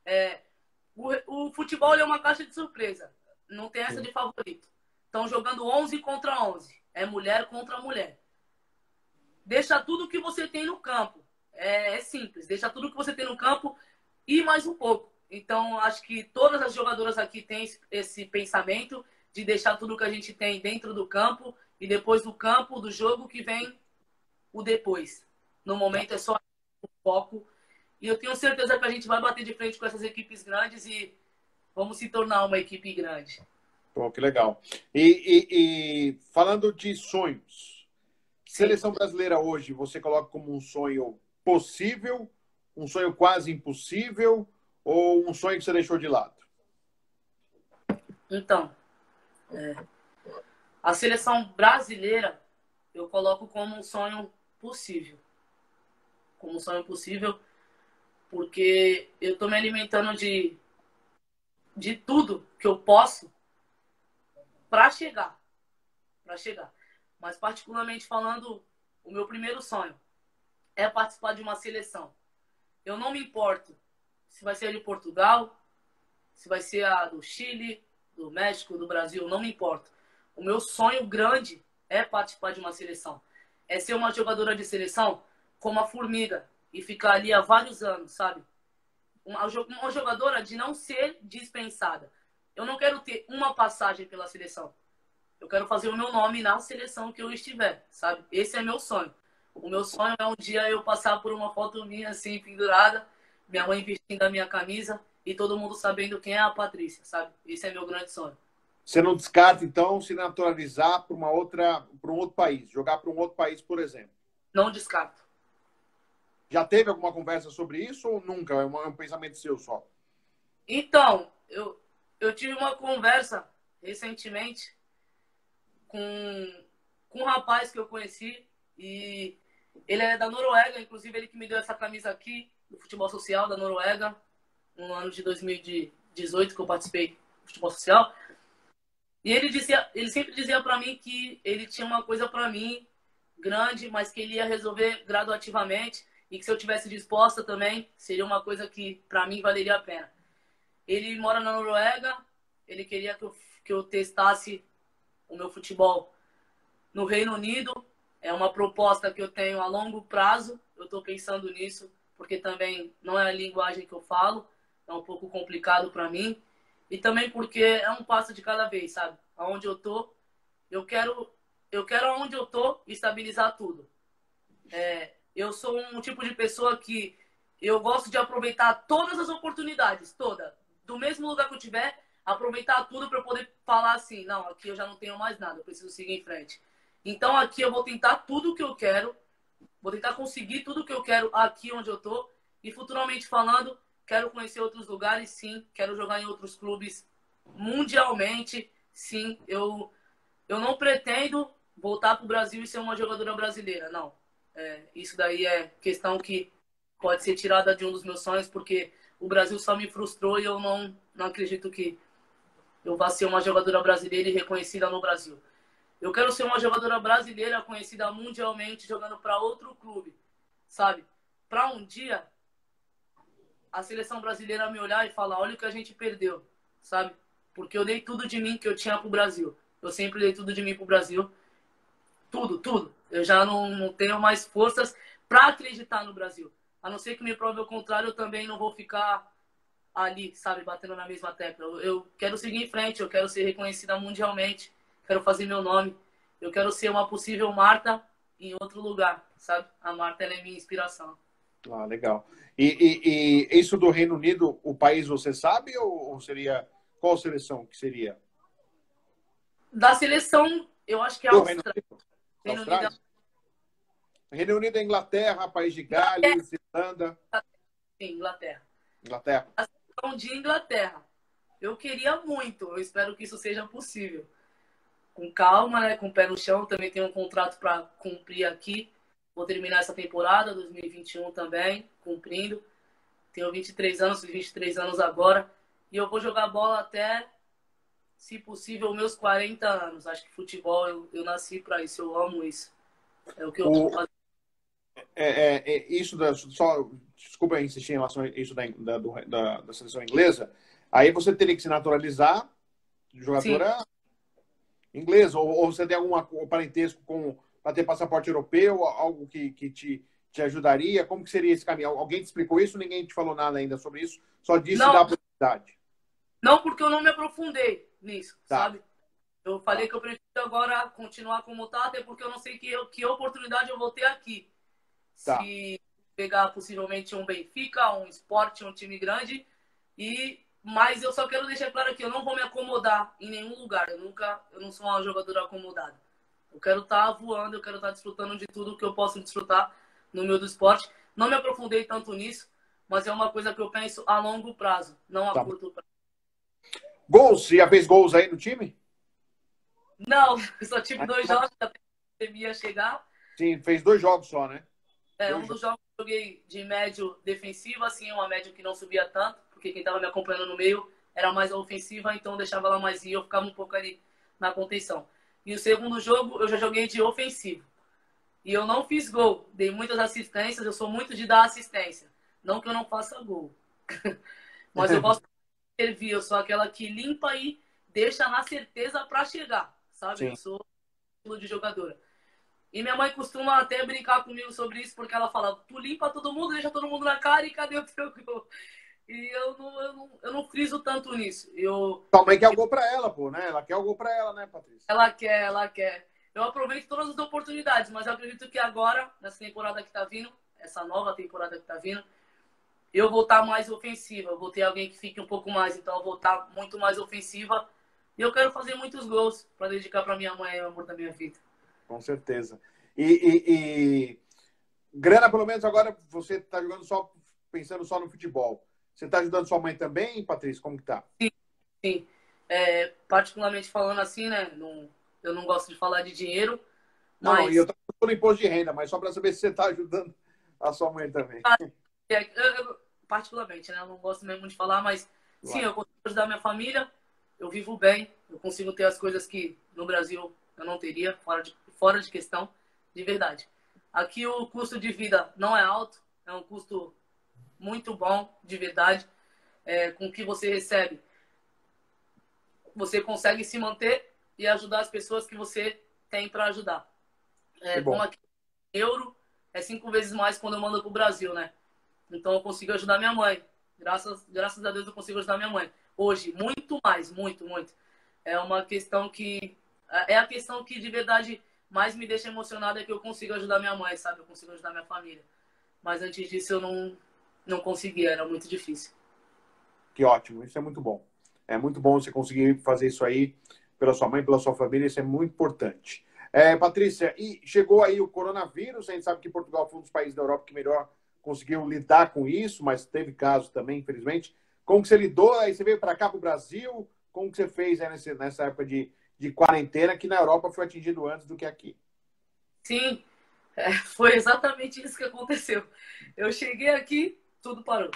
O futebol é uma caixa de surpresa. Não tem essa de favorito. Estão jogando 11 contra 11. É mulher contra mulher. Deixa tudo que você tem no campo. É simples. Deixa tudo que você tem no campo e mais um pouco. Então, acho que todas as jogadoras aqui têm esse pensamento de deixar tudo que a gente tem dentro do campo e depois do campo, do jogo, que vem o depois. No momento é só o foco. E eu tenho certeza que a gente vai bater de frente com essas equipes grandes e vamos se tornar uma equipe grande. Pô, que legal. E falando de sonhos, seleção brasileira hoje, você coloca como um sonho possível, um sonho quase impossível ou um sonho que você deixou de lado? Então, a seleção brasileira eu coloco como um sonho possível. Como um sonho possível, porque eu estou me alimentando de tudo que eu posso para chegar. Mas, particularmente falando, o meu primeiro sonho é participar de uma seleção. Eu não me importo se vai ser a de Portugal, se vai ser a do Chile, do México, do Brasil, não me importo. O meu sonho grande é participar de uma seleção. É ser uma jogadora de seleção como a Formiga e ficar ali há vários anos, sabe? Uma jogadora de não ser dispensada. Eu não quero ter uma passagem pela seleção. Eu quero fazer o meu nome na seleção que eu estiver, sabe? Esse é meu sonho. O meu sonho é um dia eu passar por uma foto minha assim, pendurada, minha mãe vestindo a minha camisa e todo mundo sabendo quem é a Patrícia, sabe? Esse é meu grande sonho. Você não descarta, então, se naturalizar para um outro país, jogar para um outro país, por exemplo? Não descarto. Já teve alguma conversa sobre isso ou nunca? É um pensamento seu só? Então, eu tive uma conversa recentemente com um rapaz que eu conheci e ele é da Noruega, inclusive ele que me deu essa camisa aqui, do futebol social da Noruega, no ano de 2018 que eu participei do futebol social. E ele sempre dizia para mim que ele tinha uma coisa para mim grande, mas que ele ia resolver graduativamente e que se eu tivesse disposta também, seria uma coisa que para mim valeria a pena. Ele mora na Noruega, ele queria que eu testasse o meu futebol no Reino Unido. É uma proposta que eu tenho a longo prazo, eu estou pensando nisso. porque também não é a linguagem que eu falo, é um pouco complicado para mim. E também porque é um passo de cada vez, sabe? Aonde eu tô, eu quero, eu quero aonde eu tô estabilizar tudo. Eu sou um tipo de pessoa que eu gosto de aproveitar todas as oportunidades, toda. Do mesmo lugar que eu tiver, aproveitar tudo para eu poder falar assim, não, aqui eu já não tenho mais nada, eu preciso seguir em frente. Então aqui eu vou tentar tudo o que eu quero, vou tentar conseguir tudo o que eu quero aqui onde eu tô e futuramente falando, quero conhecer outros lugares, sim, quero jogar em outros clubes mundialmente, sim. Eu não pretendo voltar para o Brasil e ser uma jogadora brasileira, não. Isso daí é questão que pode ser tirada de um dos meus sonhos, porque o Brasil só me frustrou e eu não acredito que eu vá ser uma jogadora brasileira e reconhecida no Brasil. Eu quero ser uma jogadora brasileira conhecida mundialmente jogando para outro clube, sabe? Para um dia a seleção brasileira me olhar e falar, olha o que a gente perdeu, sabe? Porque eu dei tudo de mim que eu tinha pro Brasil. Eu sempre dei tudo de mim pro Brasil. Tudo, tudo. Eu já não tenho mais forças para acreditar no Brasil. A não ser que me prove o contrário, eu também não vou ficar ali, sabe, batendo na mesma tecla. Eu quero seguir em frente, eu quero ser reconhecida mundialmente, quero fazer meu nome. Eu quero ser uma possível Marta em outro lugar, sabe? A Marta, ela é minha inspiração. Ah, legal. E isso do Reino Unido, o país você sabe ou seria qual seleção que seria? Da seleção, eu acho que é a Do Reino Austrália. Unido? Da Reino Unido é Austrália? Reino Unido é Inglaterra, País de Gales, Irlanda, Inglaterra. Inglaterra. A seleção de Inglaterra. Eu queria muito, eu espero que isso seja possível. Com calma, né? Com o pé no chão, também tenho um contrato para cumprir aqui. Vou terminar essa temporada, 2021 também, cumprindo. Tenho 23 anos, fiz 23 anos agora. E eu vou jogar bola até, se possível, meus 40 anos. Acho que futebol, eu nasci para isso, eu amo isso. É o que eu vou O, fazer. isso só, desculpa insistir em relação a isso da seleção inglesa. Aí você teria que se naturalizar de Sim, jogadora inglesa, ou você tem algum parentesco com para ter passaporte europeu, algo que te ajudaria? Como que seria esse caminho? Alguém te explicou isso? Ninguém te falou nada ainda sobre isso? Só disse não, da possibilidade. não porque eu não me aprofundei nisso, Tá, sabe? Eu falei tá, que eu prefiro agora continuar como tá, até porque eu não sei que oportunidade eu vou ter aqui. tá. Se pegar possivelmente um Benfica, um Sport, um time grande. Mas eu só quero deixar claro que eu não vou me acomodar em nenhum lugar. Eu não sou uma jogadora acomodada. Eu quero estar voando, eu quero estar desfrutando de tudo que eu posso desfrutar no meio do esporte. Não me aprofundei tanto nisso, mas é uma coisa que eu penso a longo prazo, não a Tá. curto prazo. Gols? Você já fez gols aí no time? Não, eu só tive Ainda 2 não. jogos até a pandemia chegar. Sim, fez 2 jogos só, né? Um Dois dos jogos. jogos eu joguei de médio defensivo, assim, uma média que não subia tanto, porque quem estava me acompanhando no meio era mais a ofensiva, então eu deixava ela mais e eu ficava um pouco ali na contenção. E o segundo jogo eu já joguei de ofensivo. E eu não fiz gol, dei muitas assistências, eu sou muito de dar assistência. Não que eu não faça gol, mas eu gosto de servir, eu sou aquela que limpa e deixa na certeza para chegar, sabe? Eu Sim. sou estilo de jogadora. E minha mãe costuma até brincar comigo sobre isso, porque ela fala, tu limpa todo mundo, deixa todo mundo na cara e cadê o teu gol? E eu não friso tanto nisso. Tua mãe quer o gol pra ela, pô, né? Ela quer o gol pra ela, né, Patrícia? Ela quer, ela quer. Eu aproveito todas as oportunidades, mas eu acredito que agora, nessa temporada que tá vindo, essa nova temporada que tá vindo, eu vou estar mais ofensiva. Eu vou ter alguém que fique um pouco mais, então eu vou estar muito mais ofensiva. E eu quero fazer muitos gols para dedicar para minha mãe, o amor da minha vida. Com certeza. E grana, pelo menos agora, você tá jogando só, pensando só no futebol. Você tá ajudando sua mãe também, Patrícia? Como que tá? Sim. Particularmente falando assim, né? Eu não gosto de falar de dinheiro, Não, não, e eu mas tô no imposto de renda, mas só para saber se você tá ajudando a sua mãe também. particularmente, né? Eu não gosto mesmo de falar, mas sim, Claro. eu consigo ajudar minha família, eu vivo bem, eu consigo ter as coisas que no Brasil eu não teria, fora de questão, de verdade. Aqui o custo de vida não é alto, é um custo muito bom, de verdade. Com o que você recebe, você consegue se manter e ajudar as pessoas que você tem para ajudar. Que Como bom. aqui euro é 5 vezes mais quando eu mando para o Brasil, né? Então eu consigo ajudar minha mãe. Graças a Deus eu consigo ajudar minha mãe. Hoje, muito mais, muito, muito. É uma questão que... É a questão que de verdade mais me deixa emocionada, é que eu consigo ajudar minha mãe, sabe? Eu consigo ajudar minha família. Mas antes disso eu não conseguia, era muito difícil. Que ótimo, isso é muito bom. É muito bom você conseguir fazer isso aí pela sua mãe, pela sua família, isso é muito importante. Patrícia, e chegou aí o coronavírus, a gente sabe que Portugal foi um dos países da Europa que melhor conseguiu lidar com isso, mas teve casos também, infelizmente. Como que você lidou? Aí você veio para cá, para o Brasil? Como que você fez aí nessa época de quarentena, que na Europa foi atingido antes do que aqui? Sim, foi exatamente isso que aconteceu. Eu cheguei aqui, tudo parou.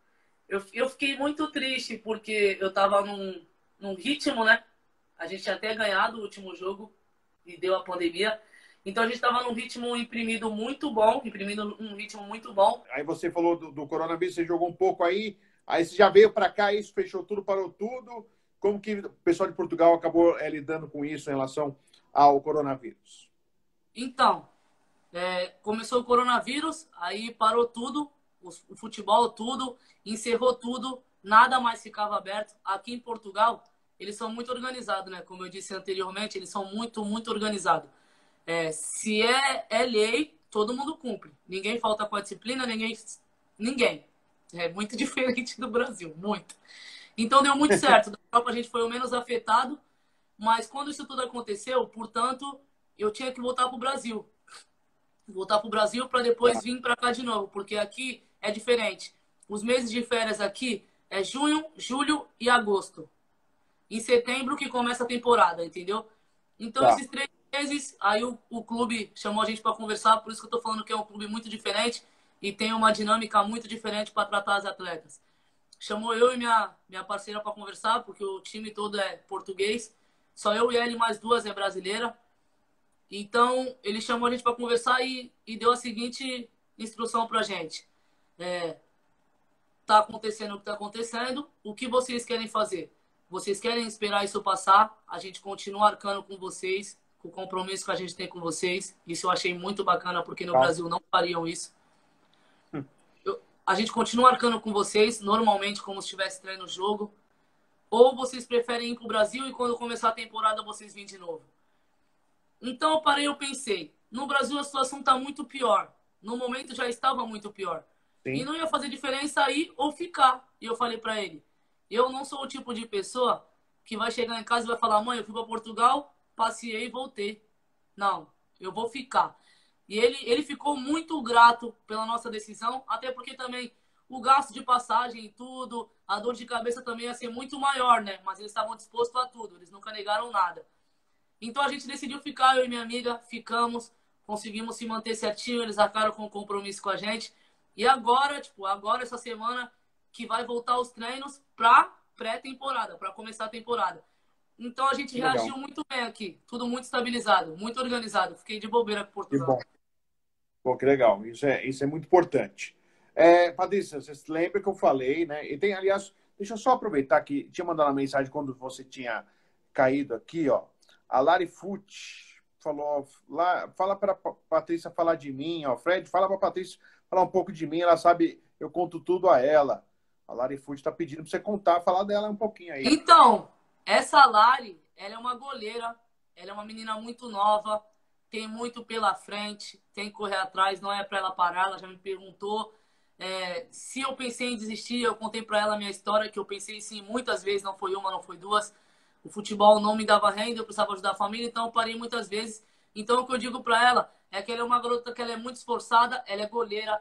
Eu fiquei muito triste, porque eu tava num ritmo, né? A gente tinha até ganhado o último jogo e deu a pandemia. Então a gente tava num ritmo imprimido muito bom, imprimindo um ritmo muito bom. Aí você falou do coronavírus, você jogou um pouco aí você já veio para cá, isso fechou tudo, parou tudo. Como que o pessoal de Portugal acabou lidando com isso em relação ao coronavírus? Então, começou o coronavírus, aí parou tudo, o futebol, tudo, encerrou tudo, nada mais ficava aberto. Aqui em Portugal, eles são muito organizados, né? Como eu disse anteriormente, eles são muito, muito organizados. Se é lei, todo mundo cumpre. Ninguém falta com a disciplina, ninguém. É muito diferente do Brasil, muito. Então deu muito certo. Da Europa a gente foi o menos afetado, mas quando isso tudo aconteceu, portanto, eu tinha que voltar para o Brasil. Voltar para o Brasil para depois vir para cá de novo, porque aqui é diferente. Os meses de férias aqui é junho, julho e agosto. Em setembro que começa a temporada, entendeu? Então, Tá. esses 3 meses, aí o clube chamou a gente para conversar, por isso que eu tô falando que é um clube muito diferente e tem uma dinâmica muito diferente para tratar as atletas. Chamou eu e minha parceira para conversar, porque o time todo é português, só eu e ela e mais duas é brasileira. Então, ele chamou a gente para conversar e deu a seguinte instrução para a gente. Tá acontecendo o que está acontecendo, o que vocês querem fazer? Vocês querem esperar isso passar? A gente continua arcando com vocês, com o compromisso que a gente tem com vocês. Isso eu achei muito bacana, porque no Tá. Brasil não fariam isso. A gente continua arcando com vocês, normalmente, como se estivesse treinando o jogo. Ou vocês preferem ir para o Brasil e quando começar a temporada vocês virem de novo? Então eu parei e pensei, no Brasil a situação está muito pior. No momento já estava muito pior. E Sim. não ia fazer diferença ir ou ficar. E eu falei para ele, eu não sou o tipo de pessoa que vai chegar em casa e vai falar, mãe, eu fui para Portugal, passei e voltei. Não, eu vou ficar. E ele ficou muito grato pela nossa decisão, até porque também o gasto de passagem e tudo, a dor de cabeça também ia ser muito maior, né? Mas eles estavam dispostos a tudo, eles nunca negaram nada. Então a gente decidiu ficar, eu e minha amiga, ficamos, conseguimos se manter certinho, eles arcaram com o compromisso com a gente. E agora, agora essa semana que vai voltar os treinos para pré-temporada, para começar a temporada. Então a gente Que legal. reagiu muito bem aqui, tudo muito estabilizado, muito organizado. Fiquei de bobeira com Que Portugal. bom. Pô, que legal. Isso é muito importante. Patrícia, você se lembra que eu falei, né? E tem, aliás, deixa eu só aproveitar que tinha mandado uma mensagem quando você tinha caído aqui, ó. A Lari Fute falou, lá, fala para Patrícia falar de mim, ó. Fred, fala para Patrícia falar um pouco de mim, ela sabe, eu conto tudo a ela. A Lari Fute está pedindo para você contar, falar dela um pouquinho aí. Então, essa Lari, ela é uma goleira, ela é uma menina muito nova, tem muito pela frente, tem que correr atrás, não é para ela parar. Ela já me perguntou se eu pensei em desistir. Eu contei para ela a minha história, que eu pensei sim muitas vezes, não foi uma, não foi duas. O futebol não me dava renda, eu precisava ajudar a família, então eu parei muitas vezes. Então o que eu digo para ela é que ela é uma garota que ela é muito esforçada, ela é goleira.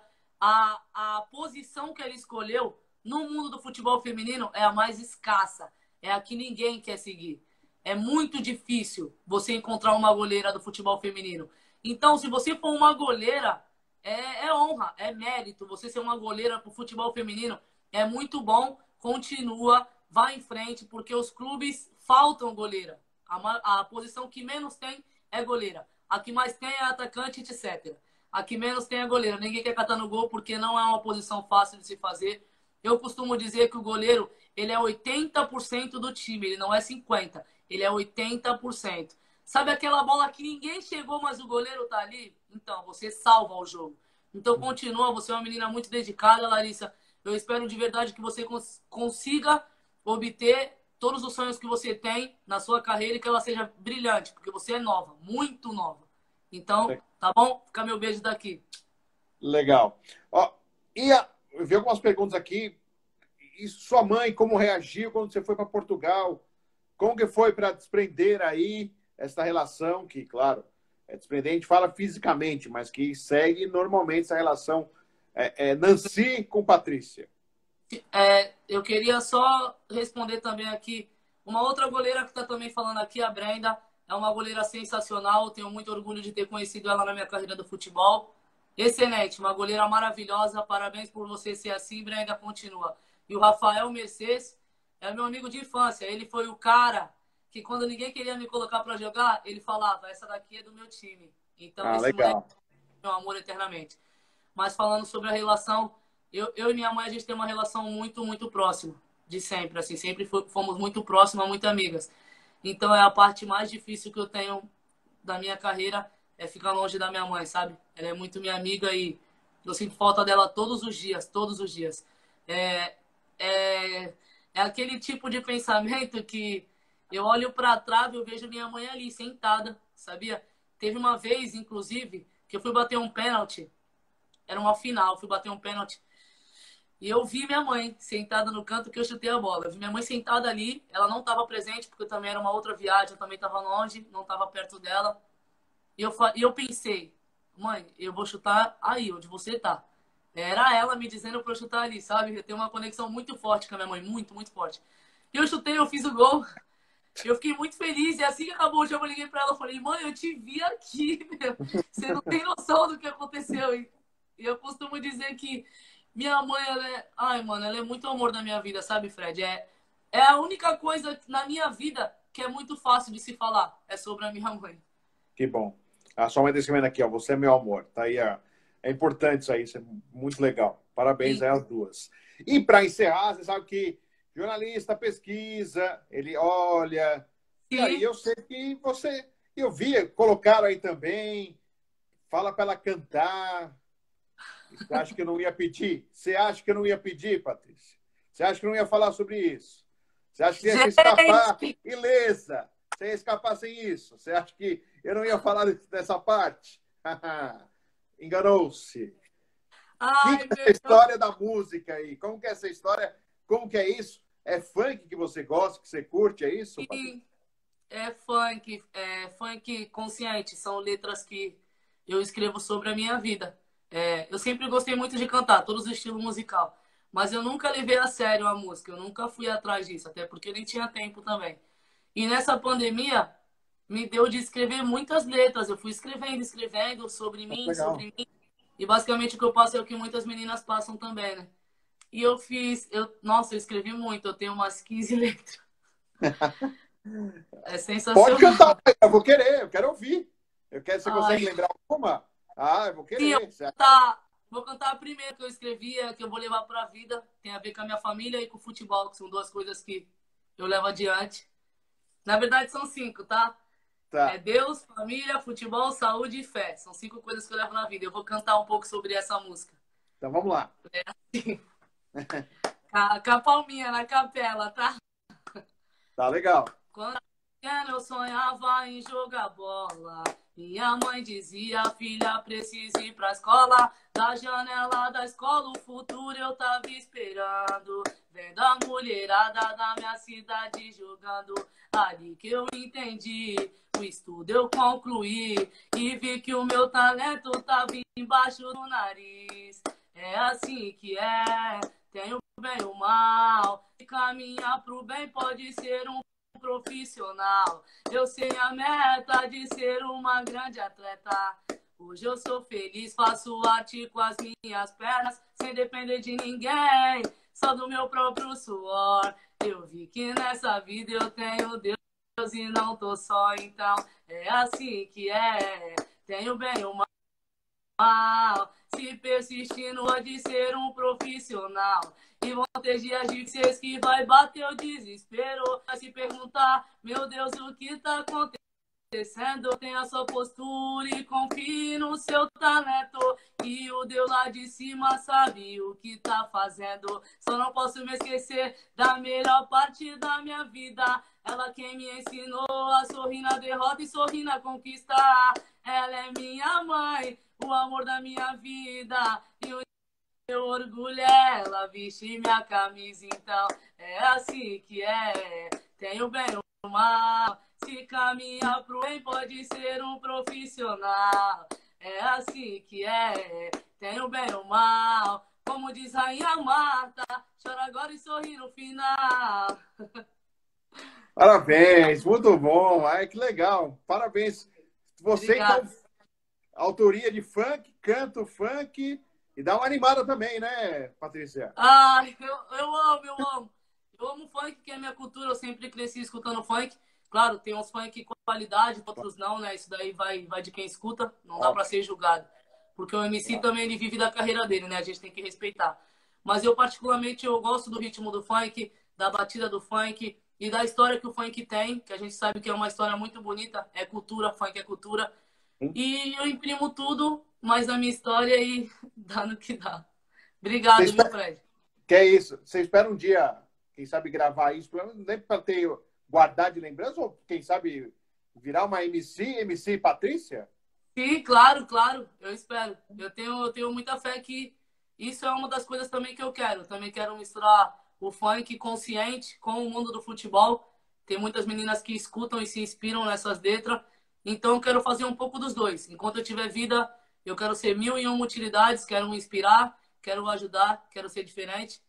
A posição que ela escolheu no mundo do futebol feminino é a mais escassa, é a que ninguém quer seguir. É muito difícil você encontrar uma goleira do futebol feminino. Então, se você for uma goleira, é honra, é mérito. Você ser uma goleira para o futebol feminino é muito bom. Continua, vá em frente, porque os clubes faltam goleira. A posição que menos tem é goleira. A que mais tem é atacante, etc. A que menos tem é goleiro. Ninguém quer catar no gol porque não é uma posição fácil de se fazer. Eu costumo dizer que o goleiro, ele é 80% do time, ele não é 50%, ele é 80%. Sabe aquela bola que ninguém chegou, mas o goleiro tá ali? Então, você salva o jogo. Então continua, você é uma menina muito dedicada, Larissa. Eu espero de verdade que você consiga obter todos os sonhos que você tem na sua carreira e que ela seja brilhante, porque você é nova, muito nova. Então, tá bom? Fica meu beijo daqui. Legal. Ó, eu vi algumas perguntas aqui. E sua mãe, como reagiu quando você foi para Portugal? Como que foi para desprender aí essa relação que, claro, é desprender, a gente fala fisicamente, mas que segue normalmente essa relação Nancy com Patrícia. Eu queria só responder também aqui. Uma outra goleira que está também falando aqui, a Brenda, é uma goleira sensacional. Tenho muito orgulho de ter conhecido ela na minha carreira do futebol. Excelente, uma goleira maravilhosa. Parabéns por você ser assim, Brenda. Continua. E o Rafael Mercedes é meu amigo de infância. Ele foi o cara que, quando ninguém queria me colocar para jogar, ele falava: essa daqui é do meu time. Então, esse moleque Legal. é meu amor eternamente. Mas falando sobre a relação, eu e minha mãe, a gente tem uma relação muito, muito próxima. De sempre, assim. Sempre fomos muito próximas, muito amigas. Então, é a parte mais difícil que eu tenho da minha carreira, é ficar longe da minha mãe, sabe? Ela é muito minha amiga e eu sinto falta dela todos os dias, todos os dias. É, é, é aquele tipo de pensamento que eu olho para trás e eu vejo minha mãe ali, sentada, sabia? Teve uma vez, inclusive, que eu fui bater um pênalti. Era uma final, fui bater um pênalti. E eu vi minha mãe sentada no canto que eu chutei a bola. Eu vi minha mãe sentada ali, ela não estava presente, porque também era uma outra viagem, eu também estava longe, não estava perto dela. E eu pensei, mãe, eu vou chutar aí, onde você tá. Era ela me dizendo pra eu chutar ali, sabe? Eu tenho uma conexão muito forte com a minha mãe, muito, muito forte. E eu chutei, eu fiz o gol. Eu fiquei muito feliz. E assim que acabou o jogo, eu liguei pra ela e falei: mãe, eu te vi aqui, meu. Você não tem noção do que aconteceu. E eu costumo dizer que minha mãe, ela é... Ai, mano, ela é muito amor da minha vida, sabe, Fred? É a única coisa na minha vida que é muito fácil de se falar. É sobre a minha mãe. Que bom. A sua mãe está escrevendo aqui, ó, você é meu amor. Tá aí, ó. É importante isso aí, isso é muito legal. Parabéns Sim. aí às duas. E para encerrar, você sabe que jornalista pesquisa, ele olha. E aí Sim. eu sei que você. Eu vi, colocaram aí também. Fala para ela cantar. Você acha que eu não ia pedir? Você acha que eu não ia pedir, Patrícia? Você acha que eu não ia falar sobre isso? Você acha que ia se escapar Gente! ilesa? Você ia escapar sem isso? Você acha que eu não ia falar dessa parte? Enganou-se. Que Ai, é essa meu história da música aí? Como que é essa história? Como que é isso? É funk que você gosta, que você curte? É isso, Patrícia? Deus! É funk consciente. São letras que eu escrevo sobre a minha vida. Eu sempre gostei muito de cantar, todos os estilos musical. Mas eu nunca levei a sério a música, eu nunca fui atrás disso, até porque eu nem tinha tempo também. E nessa pandemia, me deu de escrever muitas letras. Eu fui escrevendo, escrevendo sobre mim, Legal. sobre mim. E basicamente o que eu passo é o que muitas meninas passam também, né? E nossa, eu escrevi muito, eu tenho umas 15 letras. É Pode cantar, sensacional. eu vou querer, eu quero ouvir. Eu quero, você consegue Ai, lembrar alguma? Ah, eu vou sim, eu querer. vou cantar a primeira que eu escrevia, que eu vou levar para a vida. Tem a ver com a minha família e com o futebol, que são duas coisas que eu levo adiante. Na verdade, são cinco, tá? É Tá. Deus, família, futebol, saúde e fé. São cinco coisas que eu levo na vida. Eu vou cantar um pouco sobre essa música. Então vamos lá. Com a palminha na capela, tá? Tá legal. Quando era pequena, eu sonhava em jogar bola. Minha mãe dizia: filha, precisa ir pra escola. Da janela da escola, o futuro eu tava esperando. Vendo a mulherada da minha cidade jogando. Ali que eu entendi, o estudo eu concluí. E vi que o meu talento tava embaixo do nariz. É assim que é, tem o bem e o mal. E caminhar pro bem pode ser um profissional. Eu sei a meta de ser uma grande atleta. Hoje eu sou feliz, faço arte com as minhas pernas, sem depender de ninguém, só do meu próprio suor. Eu vi que nessa vida eu tenho Deus e não tô só, então é assim que é. Tenho bem e o mal, se persistindo de ser um profissional. E vão ter dias difíceis que vai bater o desespero. Vai se perguntar: meu Deus, o que tá acontecendo? descendo, tenha a sua postura e confie no seu talento. E o Deus lá de cima sabe o que tá fazendo. Só não posso me esquecer da melhor parte da minha vida. Ela quem me ensinou a sorrir na derrota e sorrir na conquista. Ela é minha mãe, o amor da minha vida. E o meu orgulho é ela, vestir minha camisa. Então é assim que é. Tenho bem ou mal. Se caminha pro bem, pode ser um profissional. É assim que é. Tenho bem ou mal. Como diz Rainha Marta, chora agora e sorri no final. Parabéns, muito bom. Ai, que legal. Parabéns. Você, Obrigada. então, autoria de funk, canto funk e dá uma animada também, né, Patrícia? Ai, eu amo, eu amo. Eu amo funk, que é minha cultura. Eu sempre cresci escutando funk. Claro, tem uns funk com qualidade, outros não, né? Isso daí vai de quem escuta. Não dá pra Óbvio. ser julgado. Porque o MC também, ele vive da carreira dele, né? A gente tem que respeitar. Mas eu, particularmente, eu gosto do ritmo do funk, da batida do funk e da história que o funk tem, que a gente sabe que é uma história muito bonita. É cultura, funk é cultura. E eu imprimo tudo, mais a minha história e dá no que dá. Você Obrigado, viu, espera, Fred? que é isso? Você espera um dia, quem sabe, gravar isso, pelo menos nem para ter guardar de lembrança, ou quem sabe virar uma MC Patrícia? Sim, claro, claro. Eu espero. Eu tenho muita fé que isso é uma das coisas também que eu quero. Também quero misturar o funk consciente com o mundo do futebol. Tem muitas meninas que escutam e se inspiram nessas letras. Então, eu quero fazer um pouco dos dois. Enquanto eu tiver vida, eu quero ser mil e uma utilidades, quero me inspirar, quero ajudar, quero ser diferente.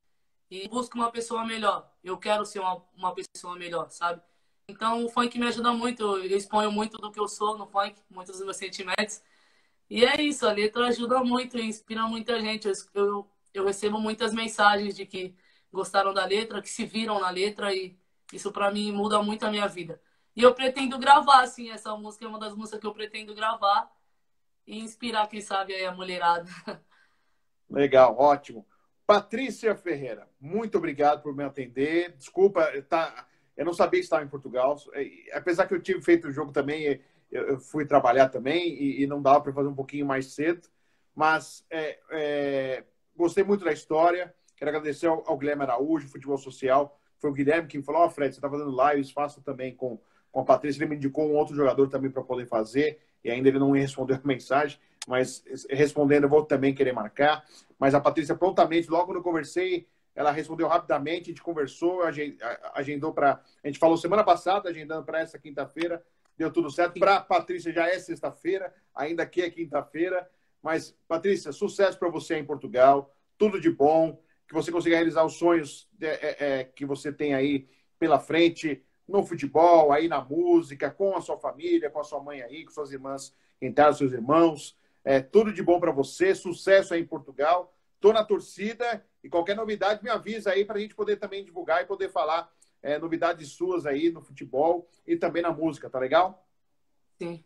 E busco uma pessoa melhor. Eu quero ser uma pessoa melhor, sabe? Então, o funk me ajuda muito. Eu exponho muito do que eu sou no funk, muitos dos meus sentimentos. E é isso, a letra ajuda muito, inspira muita gente. Eu recebo muitas mensagens de que gostaram da letra, que se viram na letra, e isso pra mim muda muito a minha vida. E eu pretendo gravar, assim, essa música é uma das músicas que eu pretendo gravar e inspirar, quem sabe, aí a mulherada. Legal, ótimo. Patrícia Ferreira, muito obrigado por me atender. Desculpa, tá, eu não sabia que estava em Portugal. Apesar que eu tive feito o jogo também, eu fui trabalhar também e não dava para fazer um pouquinho mais cedo. Mas gostei muito da história. Quero agradecer ao Guilherme Araújo, Futebol Social. Foi o Guilherme que me falou: Fred, você está fazendo lives, faça também com a Patrícia. Ele me indicou um outro jogador também para poder fazer e ainda ele não me respondeu a mensagem, mas respondendo eu vou também querer marcar. Mas a Patrícia prontamente, logo no conversei, ela respondeu rapidamente, a gente conversou, agendou para... A gente falou semana passada, agendando para essa quinta-feira, deu tudo certo. Para a Patrícia já é sexta-feira, ainda aqui é quinta-feira. Mas, Patrícia, sucesso para você em Portugal, tudo de bom, que você consiga realizar os sonhos que você tem aí pela frente, no futebol, aí na música, com a sua família, com a sua mãe aí, com suas irmãs em casa, seus irmãos. Tudo de bom para você, sucesso aí em Portugal. Estou na torcida e qualquer novidade me avisa aí para a gente poder também divulgar e poder falar novidades suas aí no futebol e também na música, tá legal? Sim.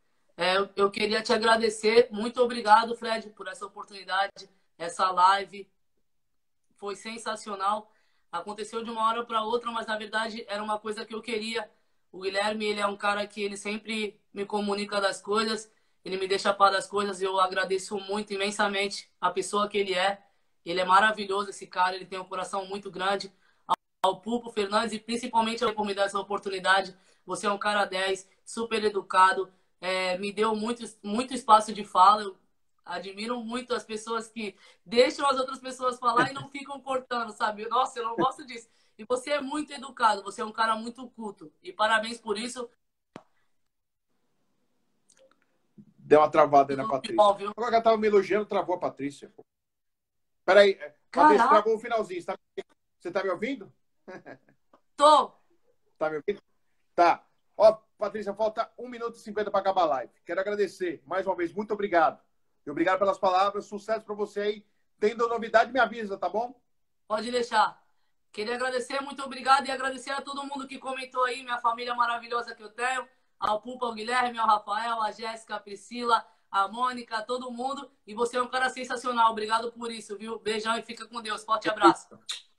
Eu queria te agradecer. Muito obrigado, Fred, por essa oportunidade, essa live. Foi sensacional. Aconteceu de uma hora para outra, mas na verdade era uma coisa que eu queria. O Guilherme, ele é um cara que ele sempre me comunica das coisas, ele me deixa a par das coisas. Eu agradeço muito, imensamente, a pessoa que ele é. Ele é maravilhoso, esse cara, ele tem um coração muito grande. Ao Pulpo Fernandes e principalmente por me dar essa oportunidade. Você é um cara 10, super educado, me deu muito espaço de fala. Eu admiro muito as pessoas que deixam as outras pessoas falar e não ficam cortando, sabe? Nossa, eu não gosto disso. E você é muito educado, você é um cara muito culto. E parabéns por isso. Deu uma travada aí na Tudo de Patrícia. bom, viu? Agora que ela estava me elogiando, travou a Patrícia. Peraí, Patrícia, Caraca, travou o finalzinho. Você tá me ouvindo? tô. Tá me ouvindo? Tá. Ó, Patrícia, falta 1 minuto e 50 para acabar a live. Quero agradecer mais uma vez. Muito obrigado. E obrigado pelas palavras. Sucesso para você aí. Tendo novidade, me avisa, tá bom? Pode deixar. Queria agradecer, muito obrigado, e agradecer a todo mundo que comentou aí, minha família maravilhosa que eu tenho, ao Pupa, ao Guilherme, ao Rafael, a Jéssica, a Priscila, a Mônica, todo mundo. E você é um cara sensacional. Obrigado por isso, viu? Beijão e fica com Deus. Forte abraço.